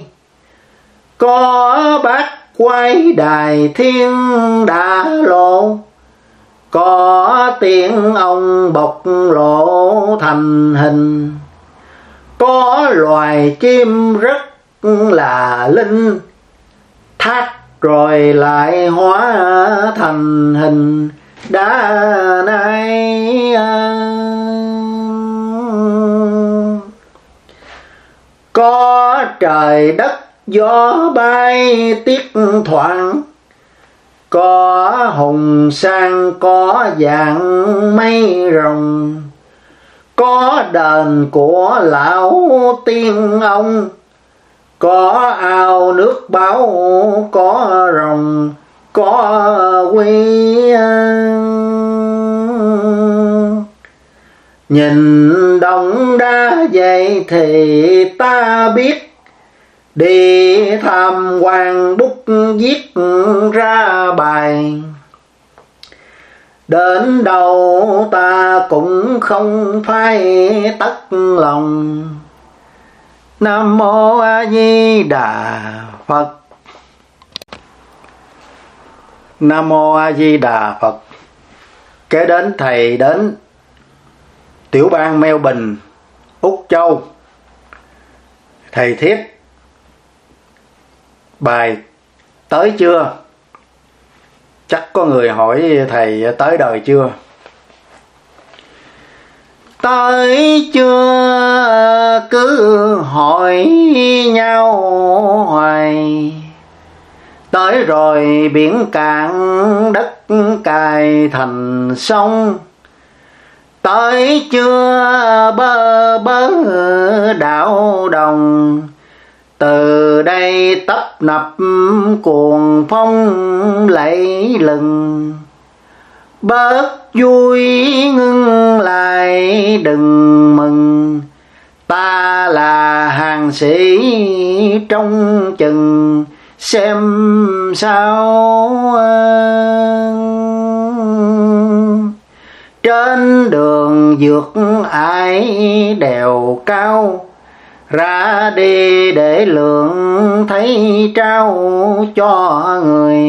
có bát quái đài thiên đã lộ, có tiếng ông bộc lộ thành hình, có loài chim rất là linh, thác rồi lại hóa thành hình đá nay. Có trời đất gió bay tiết thoảng, có hùng sang có dạng mây rồng, có đền của lão tiên ông, có ao nước báo, có rồng, có quy. Nhìn đông đá vậy thì ta biết, đi tham quan bút viết ra bài. Đến đâu ta cũng không phai tất lòng. Nam Mô A Di Đà Phật. Nam Mô A Di Đà Phật. Kế đến thầy đến tiểu bang Melbourne, Úc Châu. Thầy thiết bài tới chưa? Chắc có người hỏi thầy tới đời chưa? Tới chưa cứ hỏi nhau hoài, tới rồi biển cạn đất cài thành sông. Tới chưa bơ bớ đảo đồng, từ đây tấp nập cuồng phong lẫy lừng. Bớt vui ngưng lại đừng mừng, ta là hàng sĩ trong chừng xem sao. Trên đường vượt ải đèo cao, ra đi để lượng thấy trao cho người.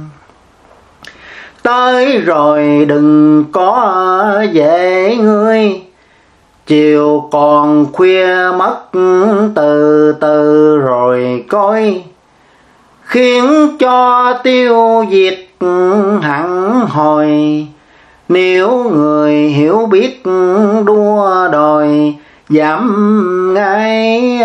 Tới rồi đừng có dễ ngươi, chiều còn khuya mất từ từ rồi coi. Khiến cho tiêu diệt hẳn hồi, nếu người hiểu biết đua đòi giảm ngay.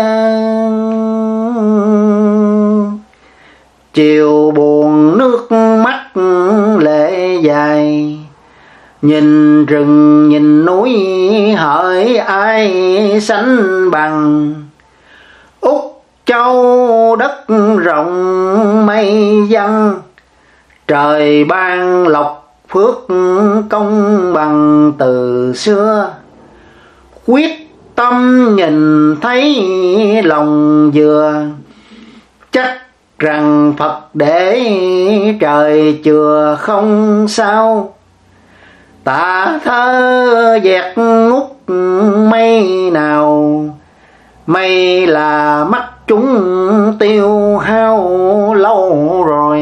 Chiều buồn nước mắt lệ dài, nhìn rừng nhìn núi hỡi ai sánh bằng. Úc Châu đất rộng mây văng, trời ban lộc phước công bằng từ xưa. Quyết tâm nhìn thấy lòng vừa, chắc rằng Phật để trời chừa không sao. Tạ thơ dẹt ngút mây nào, mây là mắt chúng tiêu hao lâu rồi.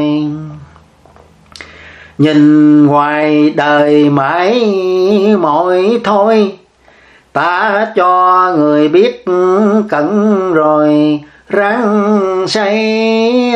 Nhìn ngoài đời mãi mỏi thôi, ta cho người biết cẩn rồi ráng xây.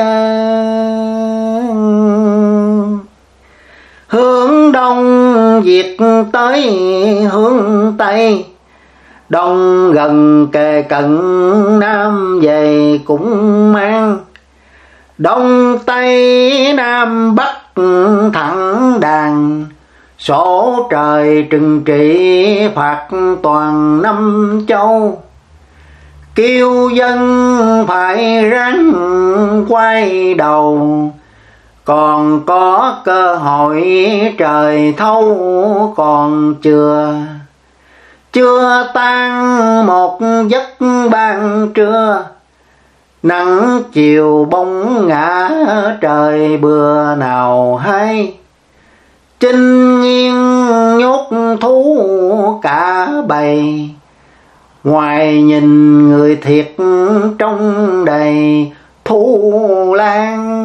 Hướng đông Việt tới hướng Tây, đông gần kề cận Nam về cũng mang. Đông Tây Nam Bắc thẳng đàn, số trời trừng trị phạt toàn năm châu. Kêu dân phải ráng quay đầu, còn có cơ hội trời thâu còn chưa. Chưa tan một giấc ban trưa, nắng chiều bóng ngã trời bừa nào hay. Chinh nhiên nhốt thú cả bầy, ngoài nhìn người thiệt trong đầy thu lan.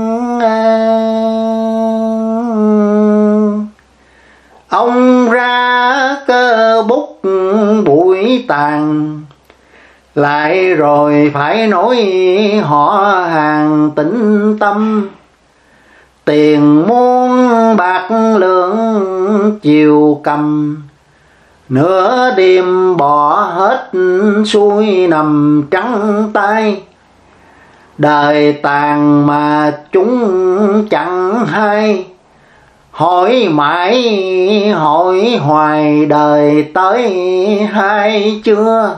Ông ra cơ bút bụi tàn, lại rồi phải nói họ hàng tĩnh tâm. Tiền muôn bạc lượng chiều cầm, nửa đêm bỏ hết xuôi nằm trắng tay. Đời tàn mà chúng chẳng hay, hỏi mãi hỏi hoài đời tới hay chưa.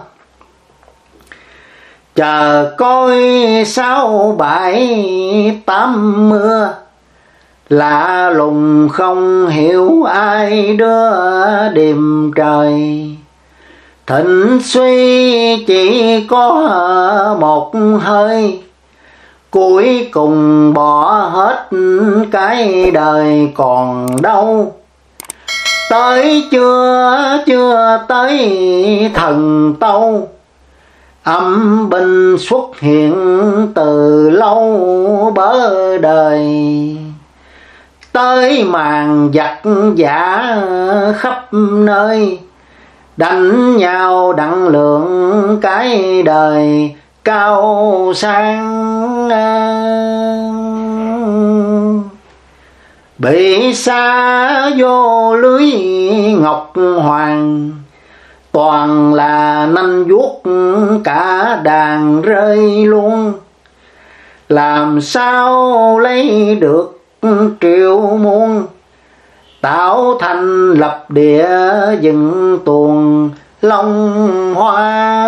Chờ coi sáu bảy tám mưa, lạ lùng không hiểu ai đưa điềm trời. Thịnh suy chỉ có một hơi, cuối cùng bỏ hết cái đời còn đâu. Tới chưa chưa tới thần tâu, âm binh xuất hiện từ lâu bớ đời. Tới màn giặc giả khắp nơi, đánh nhau đặng lượng cái đời cao sang. Bị xa vô lưới ngọc hoàng, toàn là nanh vuốt cả đàn rơi luôn. Làm sao lấy được triệu muôn, tạo thành lập địa dựng tuồng long hoa.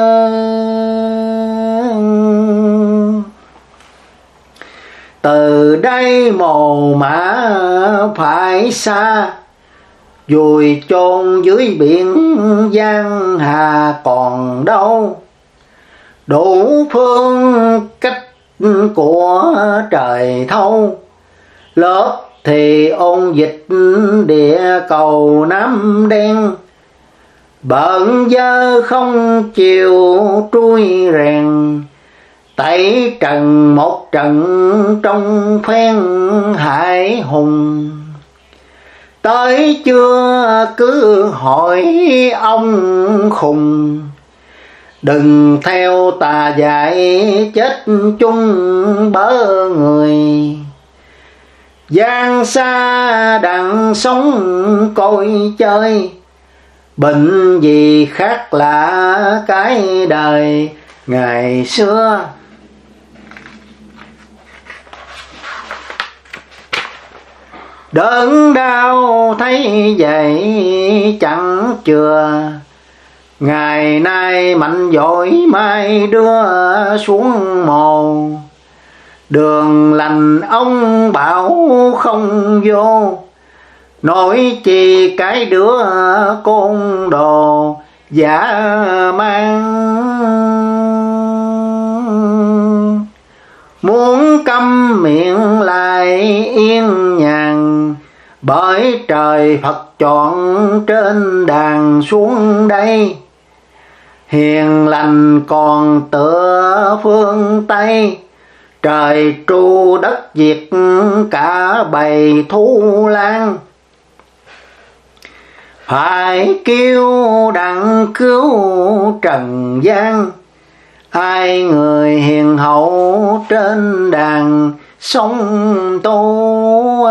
Từ đây mồ mã phải xa, vùi chôn dưới biển giang hà còn đâu. Đủ phương cách của trời thâu, lớp thì ôn dịch địa cầu Nam đen. Bận dơ không chiều trui rèn, tẩy trần một trận trong phen hải hùng. Tới chưa cứ hỏi ông khùng, đừng theo tà dại chết chung bớ người. Giang xa đặng sống coi chơi, bệnh gì khác lạ cái đời ngày xưa. Đớn đau thấy vậy chẳng chừa, ngày nay mạnh dội mai đưa xuống mồ. Đường lành ông bảo không vô, nói chi cái đứa côn đồ giả mang. Muốn câm miệng lại yên nhàn, bởi trời Phật chọn trên đàn xuống đây. Hiền lành còn tựa phương Tây, Trời tru đất diệt cả bầy thú lang, phải kêu đặng cứu trần gian. Ai người hiền hậu trên đàn sông tu,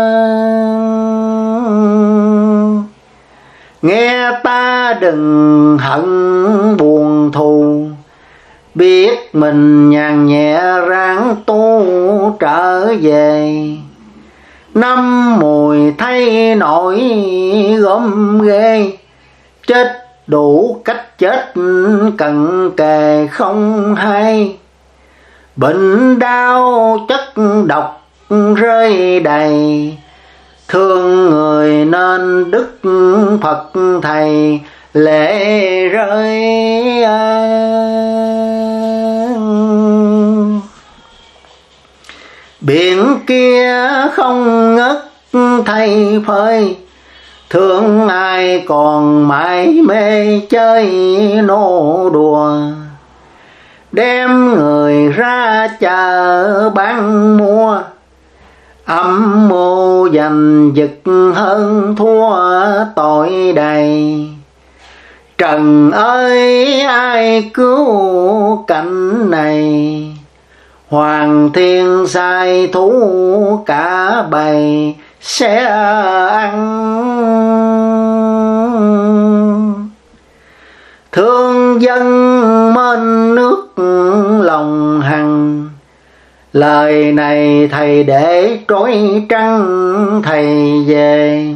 nghe ta đừng hận buồn thù, biết mình nhàn nhẹ ráng tu trở về. Năm mùi thay nổi gom ghê, chết đủ cách chết cận kề không hay. Bệnh đau chất độc rơi đầy, thương người nên đức Phật thầy lệ rơi. Biển kia không ngất thay phơi, thương ai còn mãi mê chơi nô đùa. Đem người ra chợ bán mua, âm mưu giành giật hơn thua tội đầy. Trần ơi ai cứu cảnh này, Hoàng thiên sai thú cả bầy sẽ ăn. Thương dân mến nước lòng hằng, lời này thầy để trói trăng thầy về.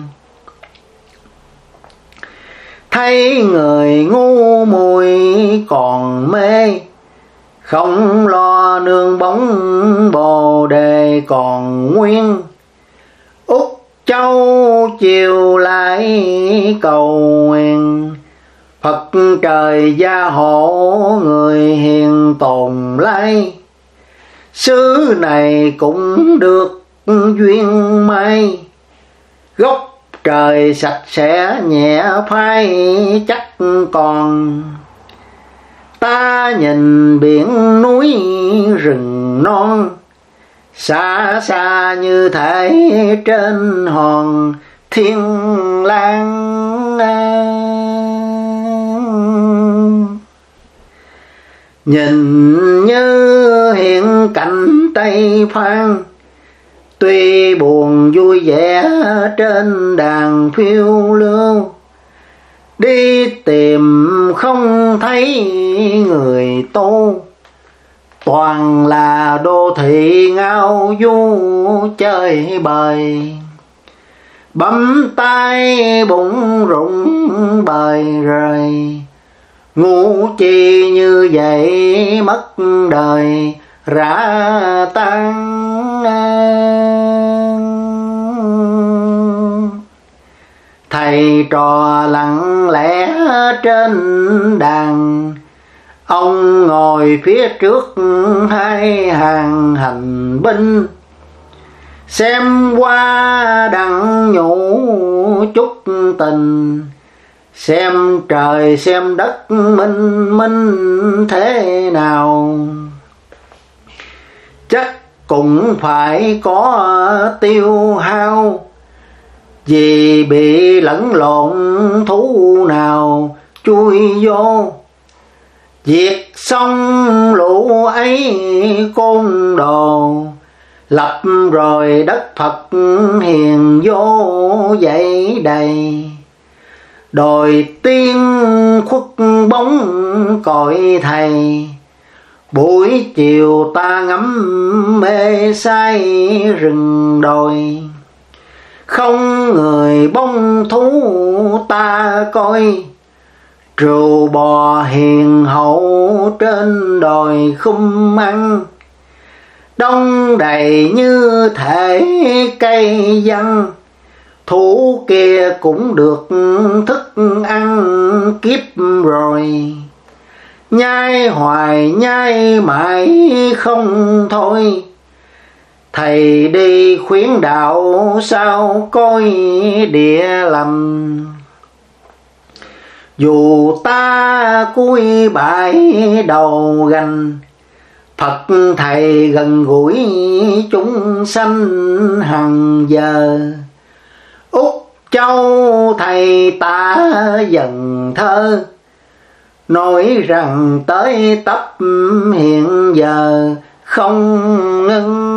Thấy người ngu muội còn mê, không lo nương bóng bồ đề còn nguyên. Úc Châu chiều lại cầu nguyện, Phật trời gia hộ người hiền tồn lai. Xứ này cũng được duyên may, gốc trời sạch sẽ nhẹ phai chắc còn. Ta nhìn biển núi rừng non, xa xa như thể trên hòn thiên lang. Nhìn như hiện cảnh Tây Phan, tuy buồn vui vẻ trên đàn phiêu lưu. Đi tìm không thấy người tu, toàn là đô thị ngao du chơi bời. Bấm tay bụng rụng bời rời, ngu chi như vậy mất đời rã tan. Thầy trò lặng lẽ trên đàn, ông ngồi phía trước hai hàng hành binh. Xem qua đặng nhủ chút tình, xem trời xem đất minh minh thế nào. Chắc cũng phải có tiêu hao, vì bị lẫn lộn thú nào chui vô. Diệt xong lũ ấy côn đồ, lập rồi đất Phật hiền vô dậy đầy. Đồi tiên khuất bóng cội thầy, buổi chiều ta ngắm mê say rừng đồi. Không người bông thú ta coi, trừ bò hiền hậu trên đồi khum ăn. Đông đầy như thể cây văn, thú kia cũng được thức ăn kiếp rồi. Nhai hoài nhai mãi không thôi, thầy đi khuyến đạo sao coi địa lầm. Dù ta cúi bãi đầu gành, Phật thầy gần gũi chúng sanh hằng giờ. Úc Châu thầy ta dần thơ, nói rằng tới tấp hiện giờ không ngưng.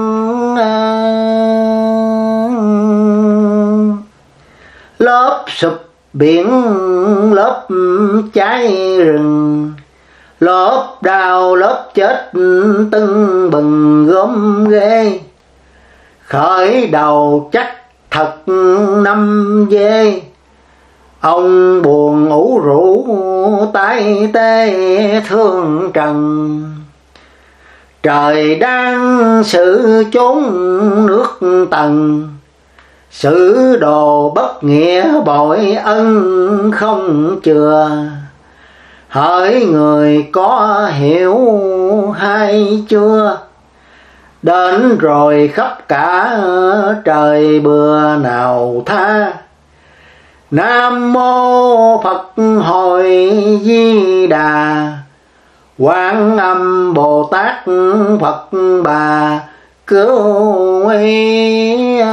Lớp sụp biển, lớp cháy rừng, lớp đào lớp chết tưng bừng gớm ghê. Khởi đầu chắc thật năm dê, ông buồn ủ rũ tay tê thương trần. Trời đang xử chốn nước tầng, xử đồ bất nghĩa bội ân không chừa. Hỡi người có hiểu hay chưa, đến rồi khắp cả trời bừa nào tha. Nam mô Phật Hồi Di Đà, Quán Âm Bồ Tát Phật Bà cứu ý.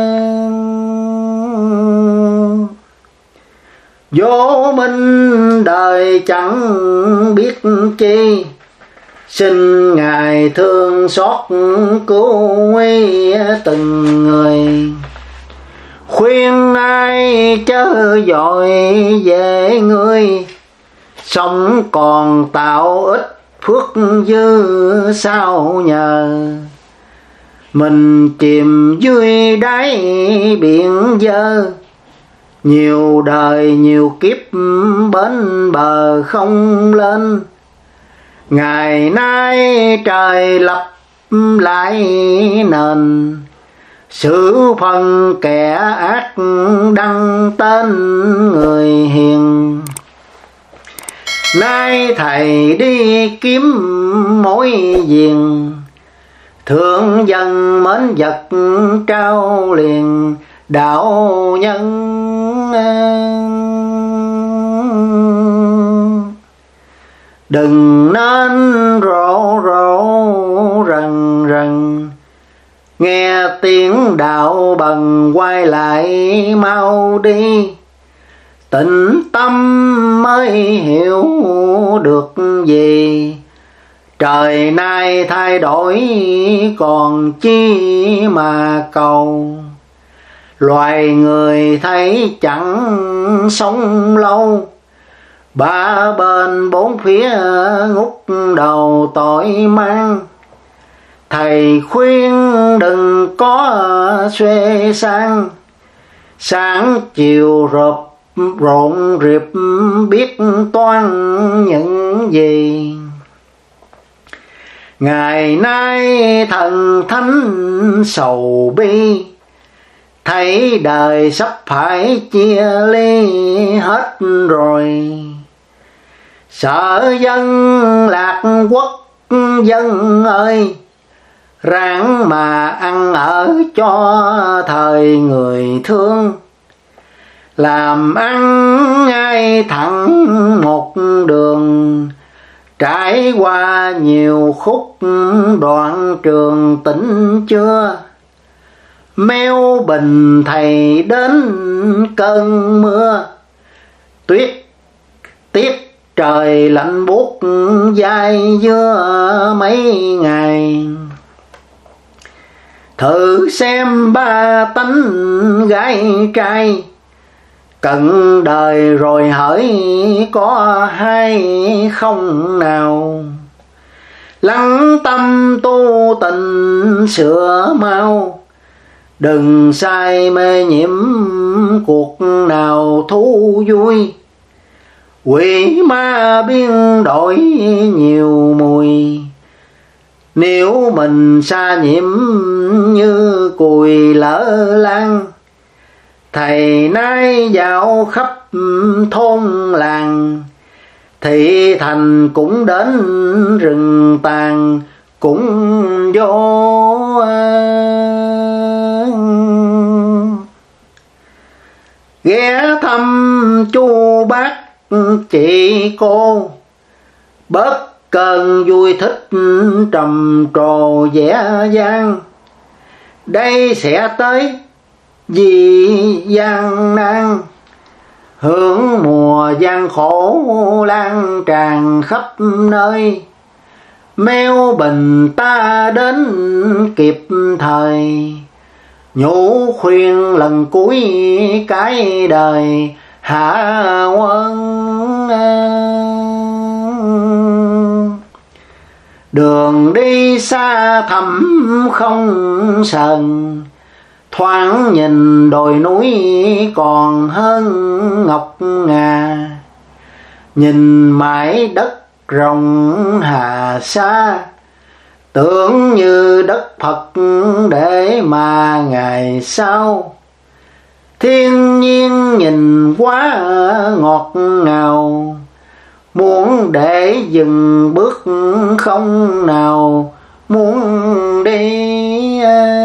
Vô minh đời chẳng biết chi, xin Ngài thương xót cứu nguy từng người. Khuyên ai chớ dội về ngươi, sống còn tạo ích phước dư sao nhờ. Mình chìm dưới đáy biển dơ, nhiều đời nhiều kiếp bến bờ không lên. Ngày nay trời lập lại nền, xử phần kẻ ác đăng tên người hiền. Nay thầy đi kiếm mối giềng, thương dân mến vật trao liền đạo nhân. Đừng nên rộ rộ rần rần, nghe tiếng đạo bần quay lại mau đi. Tĩnh tâm mới hiểu được gì, trời nay thay đổi còn chi mà cầu. Loài người thấy chẳng sống lâu, ba bên bốn phía ngút đầu tội mang. Thầy khuyên đừng có xuê sang, sáng chiều rộp rộn rịp biết toan những gì. Ngày nay thần thánh sầu bi, thấy đời sắp phải chia ly hết rồi. Sợ dân lạc quốc dân ơi, ráng mà ăn ở cho thời người thương. Làm ăn ngay thẳng một đường, trải qua nhiều khúc đoạn trường tỉnh chưa. Meo bình thầy đến cơn mưa, tuyết tiết trời lạnh buốt dai dưa mấy ngày. Thử xem ba tánh gái trai, cận đời rồi hỡi có hay không nào. Lắng tâm tu tình sửa mau, đừng say mê nhiễm cuộc nào thú vui. Quỷ ma biến đổi nhiều mùi, nếu mình sa nhiễm như cùi lỡ lan. Thầy nay dạo khắp thôn làng, thị thành cũng đến rừng tàn cũng vô. Ghé thăm chu bác chị cô, bớt cơn vui thích trầm trồ vẻ vang. Đây sẽ tới vì gian nan, hưởng mùa gian khổ lan tràn khắp nơi. Mêu Bình ta đến kịp thời, nhủ khuyên lần cuối cái đời hạ quân. Đường đi xa thẳm không sờn, thoáng nhìn đồi núi còn hơn ngọc ngà. Nhìn mãi đất rộng hà sa, tưởng như đất Phật để mà ngày sau. Thiên nhiên nhìn quá ngọt ngào, muốn để dừng bước không nào muốn đi.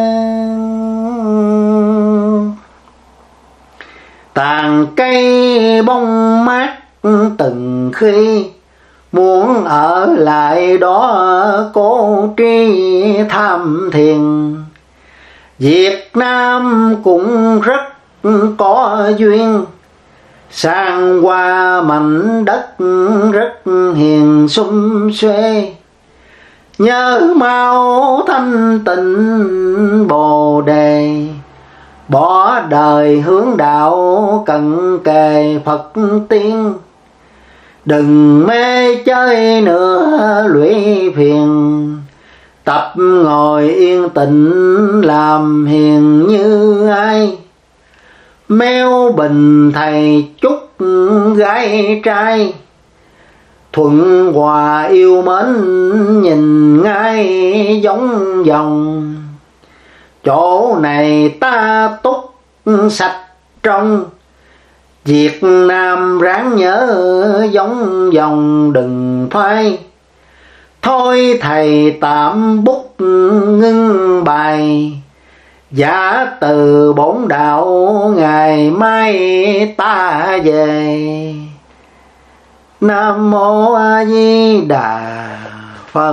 Tàn cây bông mát từng khi, muốn ở lại đó cố tri tham thiền. Việt Nam cũng rất có duyên, sang qua mảnh đất rất hiền sum xuê. Nhớ mau thanh tịnh Bồ Đề, bỏ đời hướng đạo cận kề Phật tiên. Đừng mê chơi nữa lụy phiền, tập ngồi yên tĩnh làm hiền như ai. Mêu Bình thầy chúc gái trai, thuận hòa yêu mến nhìn ngay giống dòng. Chỗ này ta túc sạch trong, Việt Nam ráng nhớ giống dòng đừng phai. Thôi thầy tạm bút ngưng bài, giả từ bổn đạo ngày mai ta về. Nam Mô A Di Đà Phật.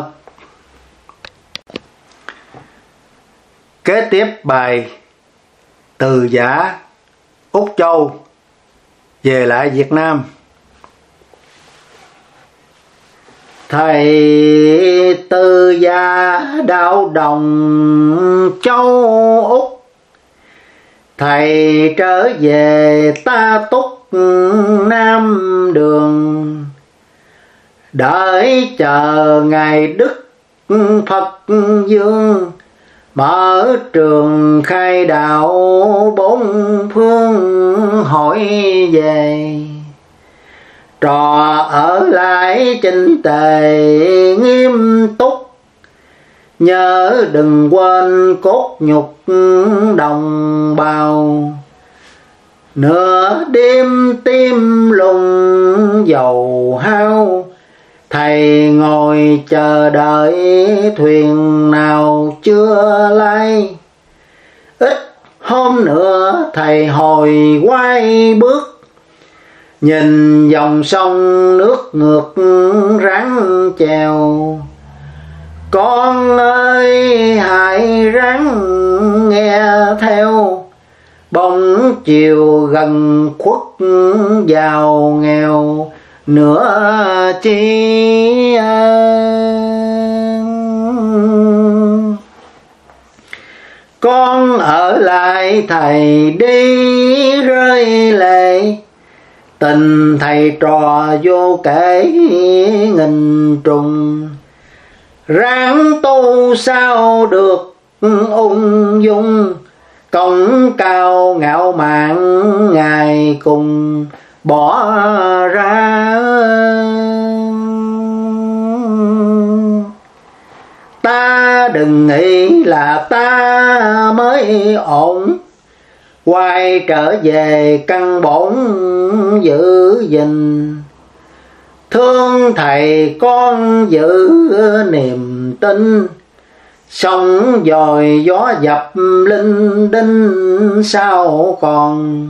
Kế tiếp bài từ giả Úc Châu về lại Việt Nam. Thầy từ gia đạo đồng châu Úc, thầy trở về ta túc Nam Đường. Đợi chờ ngày Đức Phật Dương, mở trường khai đạo bốn phương hỏi về. Trò ở lại chỉnh tề nghiêm túc, nhớ đừng quên cốt nhục đồng bào. Nửa đêm tim lùng dầu hao, thầy ngồi chờ đợi thuyền nào chưa lay. Ít hôm nữa thầy hồi quay bước, nhìn dòng sông nước ngược ráng chèo. Con ơi hãy ráng nghe theo, bóng chiều gần khuất vào nghèo nữa chi. Con ở lại thầy đi rơi lệ, tình thầy trò vô kể nghìn trùng. Ráng tu sao được ung dung, công cao ngạo mạn ngài cùng bỏ ra. Ta đừng nghĩ là ta mới ổn, quay trở về căn bổn giữ gìn. Thương thầy con giữ niềm tin, sông dòi gió dập linh đinh sao còn.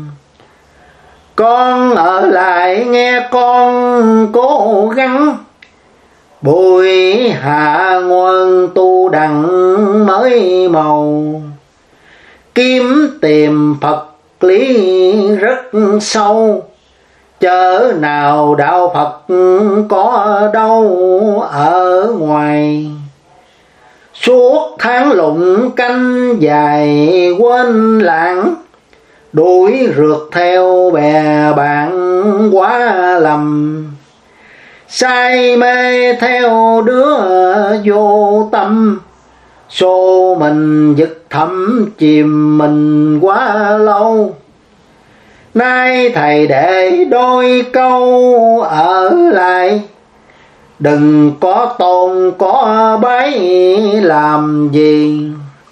Con ở lại nghe con cố gắng, Bụi hạ nguồn tu đặng mới màu, kiếm tìm Phật lý rất sâu. Chớ nào đạo Phật có đâu ở ngoài, suốt tháng lụng canh dài quên lãng. Đuổi rượt theo bè bạn quá lầm, say mê theo đứa vô tâm. Số mình giật thẳm chìm mình quá lâu, nay thầy để đôi câu ở lại. Đừng có tôn có bái làm gì,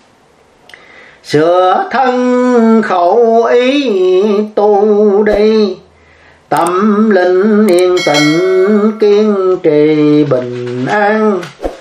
sửa thân khẩu ý tu đi. Tâm linh yên tĩnh kiên trì bình an.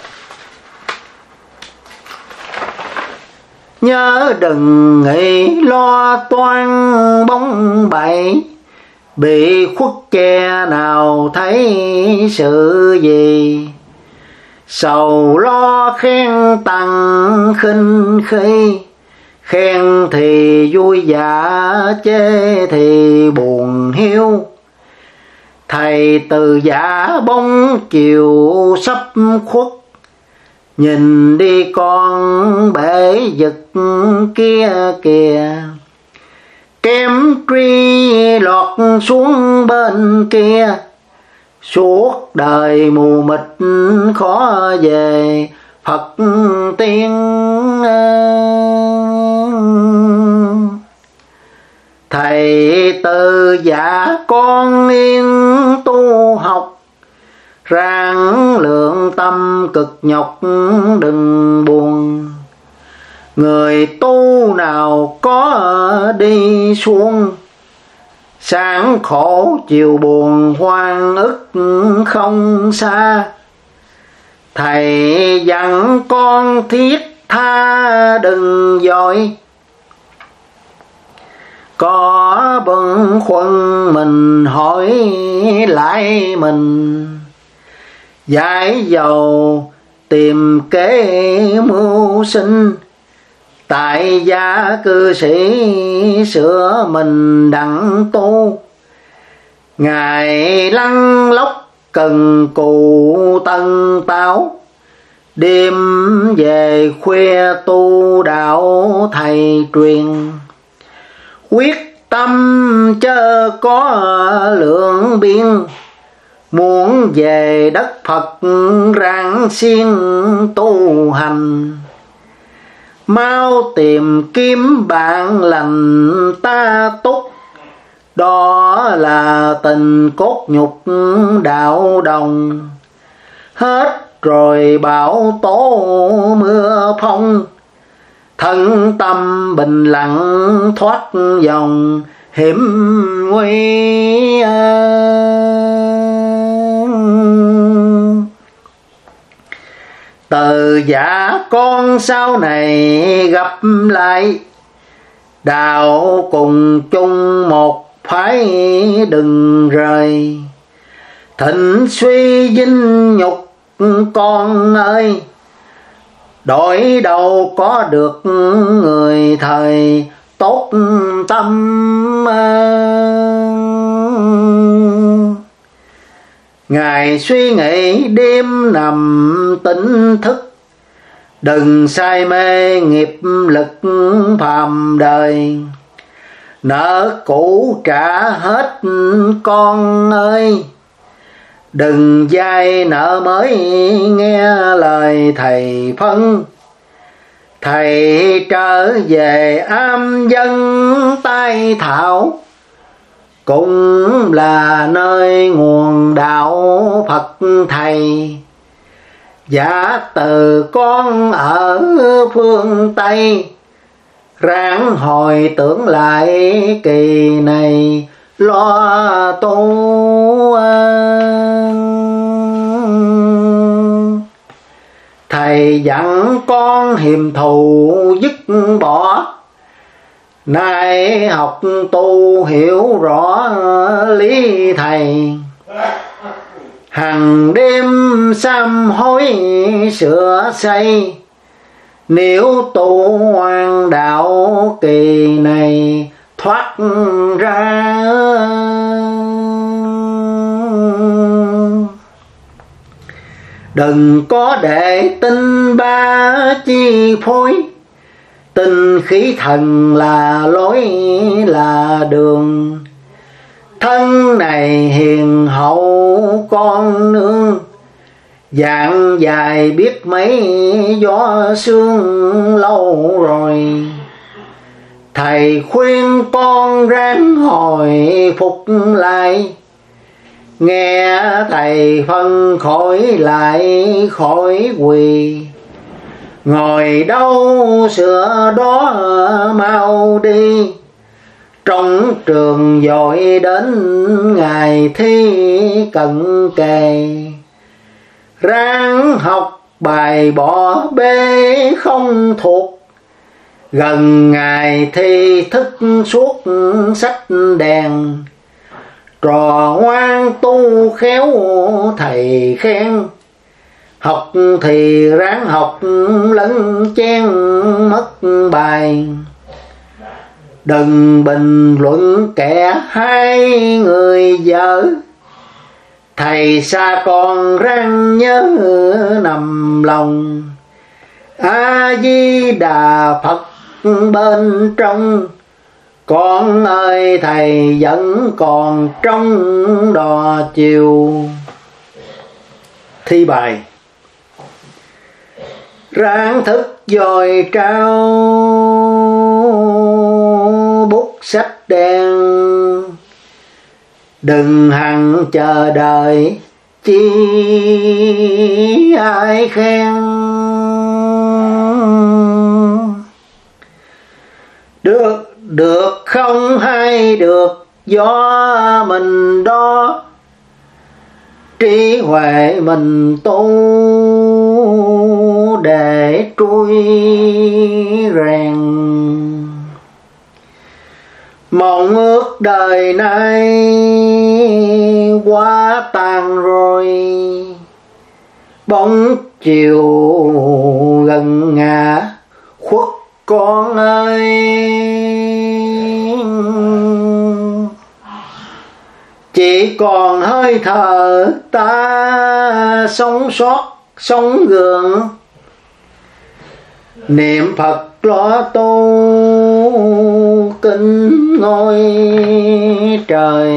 Nhớ đừng nghĩ lo toan bóng bẩy, bị khuất che nào thấy sự gì. Sầu lo khen tăng khinh khi, khen thì vui vẻ chê thì buồn hiu. Thầy từ giả bóng chiều sắp khuất, nhìn đi con bể giật kia kìa. Kém truy lọt xuống bên kia, suốt đời mù mịt khó về Phật tiên. Thầy từ giả con yên tu học, ráng lượng tâm cực nhọc đừng buồn. Người tu nào có đi xuống, sáng khổ chiều buồn hoang ức không xa. Thầy dặn con thiết tha đừng dối, có bâng khuâng mình hỏi lại mình. Giải dầu tìm kế mưu sinh, tại gia cư sĩ sửa mình đặng tu. Ngày lăn lóc cần cù tân táo, đêm về khuya tu đạo thầy truyền. Quyết tâm chớ có lượng biên, muốn về đất Phật ráng xiên tu hành. Mau tìm kiếm bạn lành ta túc, đó là tình cốt nhục đạo đồng. Hết rồi bão tố mưa phong, thân tâm bình lặng thoát dòng hiểm nguy. Từ giả con sau này gặp lại, đạo cùng chung một phái đừng rời. Thịnh suy dinh nhục con ơi, đổi đâu có được người thời tốt tâm. Ngày suy nghĩ đêm nằm tỉnh thức, đừng say mê nghiệp lực phàm đời. Nợ cũ trả hết con ơi, đừng vay nợ mới nghe lời thầy phân. Thầy trở về am dân tai thảo, cũng là nơi nguồn đạo Phật thầy. Giả từ con ở phương Tây, ráng hồi tưởng lại kỳ này lo tu. Thầy dặn con hiềm thù dứt bỏ, nay học tu hiểu rõ lý thầy. hằng đêm sám hối sửa xây, nếu tu ngoan đạo kỳ này thoát ra. Đừng có để tinh ba chi phối, tinh khí thần là lối là đường. Thân này hiền hậu con nương, dạng dài biết mấy gió sương lâu rồi. Thầy khuyên con ráng hồi phục lại, nghe thầy phân khỏi lại khỏi quỳ. Ngồi đâu sửa đó mau đi, trong trường dội đến ngày thi cận kề. Ráng học bài bỏ bê không thuộc, gần ngày thi thức suốt sách đèn. Trò ngoan tu khéo thầy khen, học thì ráng học lẫn chen mất bài. Đừng bình luận kẻ hai người vợ, thầy xa con ráng nhớ nằm lòng. A Di Đà Phật bên trong, con ơi thầy vẫn còn trong đò chiều. Thi bài. Ráng thức dồi trao bút sách đen, đừng hằng chờ đợi chi ai khen. Được được không hay được do mình đó, trí huệ mình tu để trui rèn. Mong ước đời nay quá tàn rồi, bóng chiều gần ngã khuất con ơi. Chỉ còn hơi thở ta sống sót sống gượng, niệm Phật lo tu kính ngôi trời.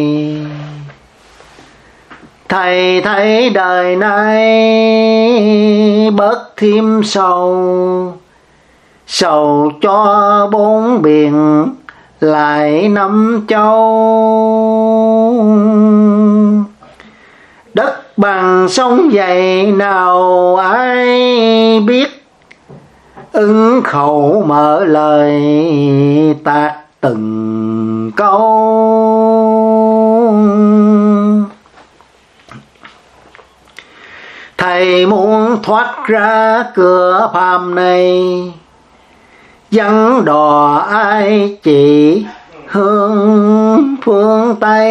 Thầy thấy đời này bớt thêm sầu, sầu cho bốn biển lại năm châu. Đất bằng sông dày nào ai biết, ứng khẩu mở lời tạc từng câu. Thầy muốn thoát ra cửa phàm này, dẫn đò ai chỉ hướng phương Tây.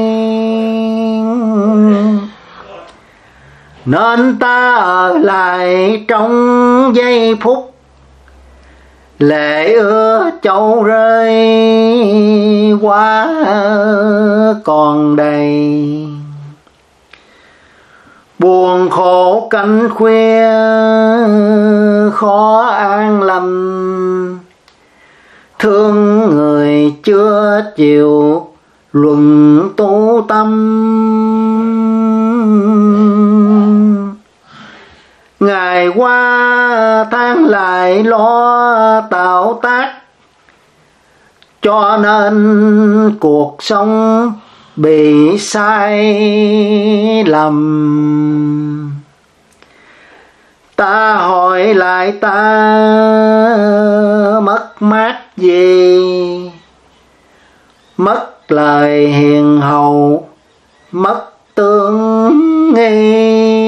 Nên ta ở lại trong giây phút, lệ ứa châu rơi quá còn đầy. Buồn khổ canh khuya khó an lành, thương người chưa chịu luận tu tâm. Ngày qua tháng lại lo tạo tác, cho nên cuộc sống bị sai lầm. Ta hỏi lại ta mất mát gì, mất lời hiền hậu, mất tương nghi.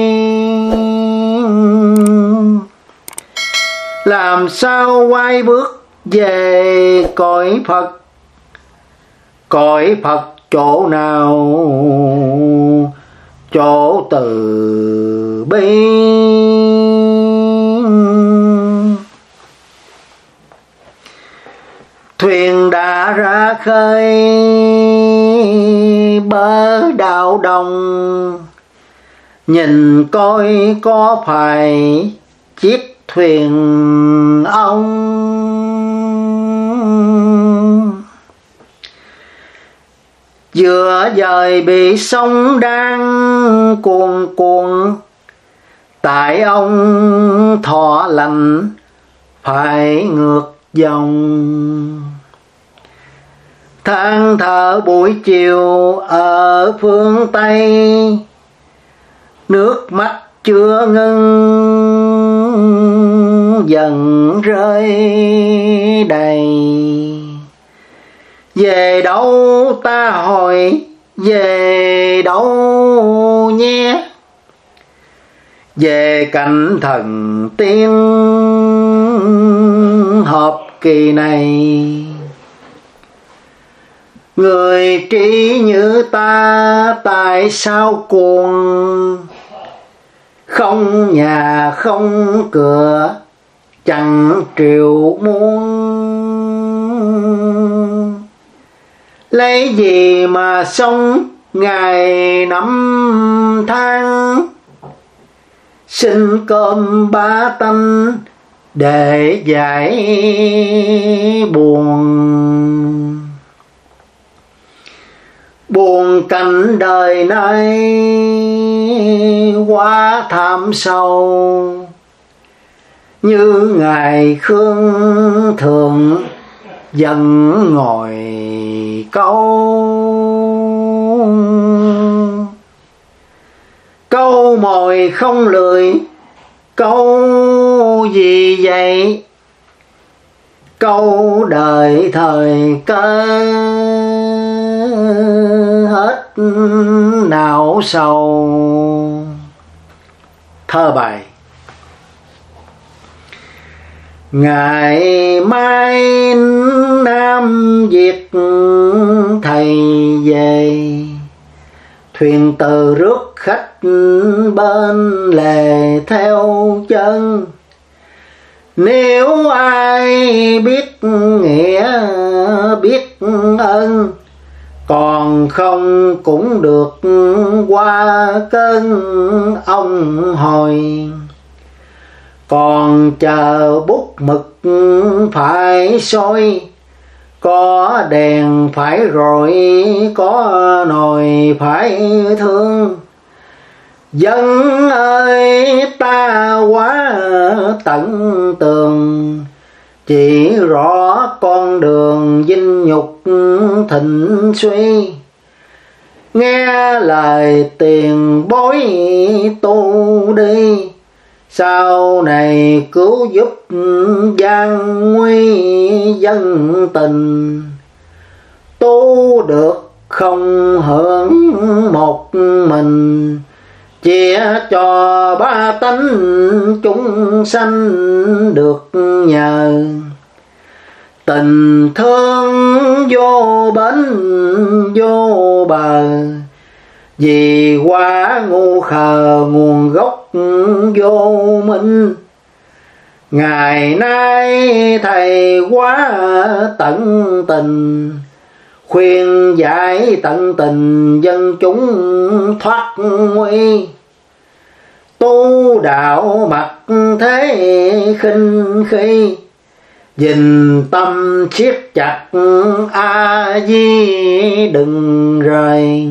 Làm sao quay bước về cõi Phật, cõi Phật chỗ nào chỗ từ bi. Thuyền đã ra khơi bờ đảo đông, nhìn coi có phải chiếc thuyền ông. Vừa dời bị sóng đang cuồn cuộn, tại ông thọ lành phải ngược dòng. Than thở buổi chiều ở phương Tây, nước mắt chưa ngưng dần rơi đầy. Về đâu ta hỏi, về đâu nhé? Về cảnh thần tiên hợp kỳ này. Người trí như ta tại sao cuồng, không nhà không cửa chẳng triệu muôn. Lấy gì mà sống ngày năm tháng, xin cơm ba tanh để giải buồn. Buồn cảnh đời này quá thảm sâu, như ngày Khương Thượng dần ngồi câu. Câu mồi không lười, câu gì vậy? Câu đời thời cơ hết não sầu. Thơ bài. Ngày mai Nam Việt thầy về, thuyền từ rước khách bên lề theo chân. Nếu ai biết nghĩa biết ơn, còn không cũng được qua cơn ông hồi. Còn chờ bút mực phải soi, có đèn phải rọi, có nồi phải thương. Dân ơi ta quá tận tường, chỉ rõ con đường vinh nhục thịnh suy. Nghe lời tiền bối tu đi, sau này cứu giúp gian nguy dân tình. Tu được không hưởng một mình, chia cho ba tánh chúng sanh được nhờ. Tình thương vô bến vô bờ, vì quá ngu khờ nguồn gốc vô minh. Ngày nay thầy quá tận tình, khuyên giải tận tình dân chúng thoát nguy. Tu đạo mặc thế khinh khi, dình tâm siết chặt A Di đừng rời.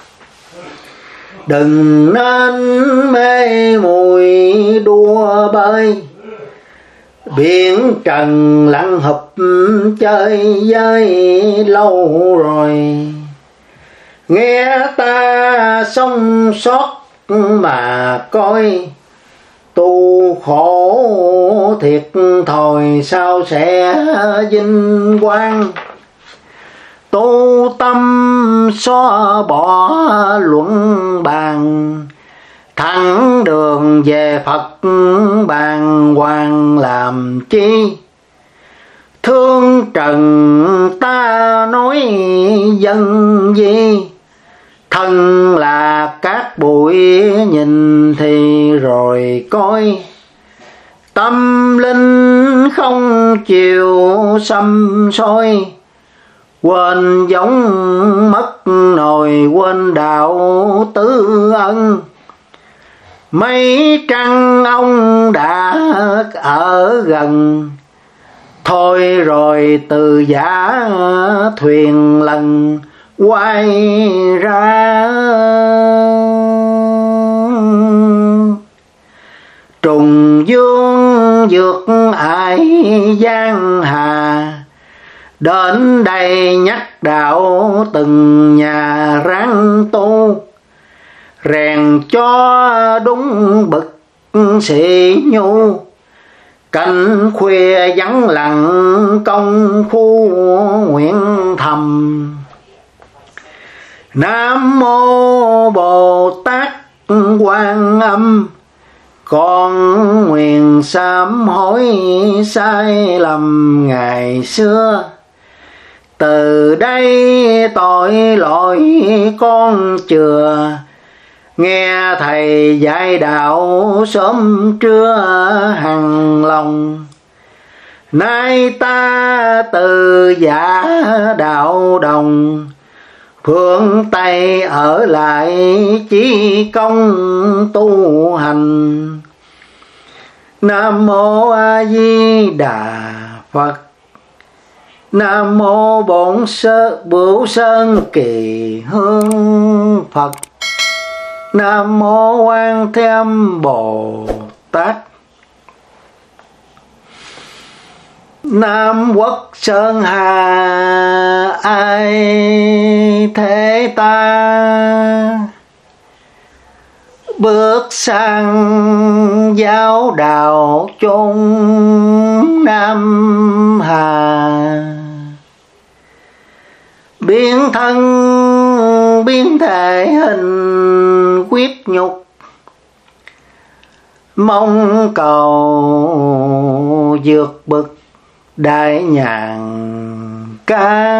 Đừng nên mê muội đua bơi, biển trần lặng hụp chơi với lâu rồi. Nghe ta sống sót mà coi, tu khổ thiệt thòi sao sẽ vinh quang. Tu tâm xóa bỏ luận bàn, thẳng đường về Phật bàn hoàng làm chi. Thương trần ta nói dân gì, Thân là cát bụi nhìn thì rồi coi, tâm linh không chịu xăm soi. Quên giống mất nồi, quên đạo tứ ân. Mấy trăng ông đã ở gần, thôi rồi từ giả thuyền lần quay ra. Trùng dương vượt ải giang hà, đến đây nhắc đạo từng nhà ráng tu. Rèn cho đúng bậc sĩ nhu, canh khuya vắng lặng công phu nguyện thầm. Nam mô Bồ Tát Quan Âm, con nguyện sám hối sai lầm ngày xưa. Từ đây tội lỗi con chừa, nghe thầy dạy đạo sớm trưa hằng lòng. Nay ta từ giả đạo đồng, phương Tây ở lại chí công tu hành. Nam mô A Di Đà Phật. Nam mô Bổn Sư Bửu Sơn Kỳ Hương Phật. Nam mô Quan Thế Âm Bồ Tát. Nam Quốc Sơn Hà ai thế ta, bước sang giáo đạo chốn Nam Hà. Biến thân biến thể hình quyết nhục, mong cầu vượt bực đại nhàn ca.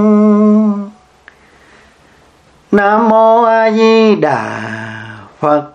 Nam mô A Di Đà Phật.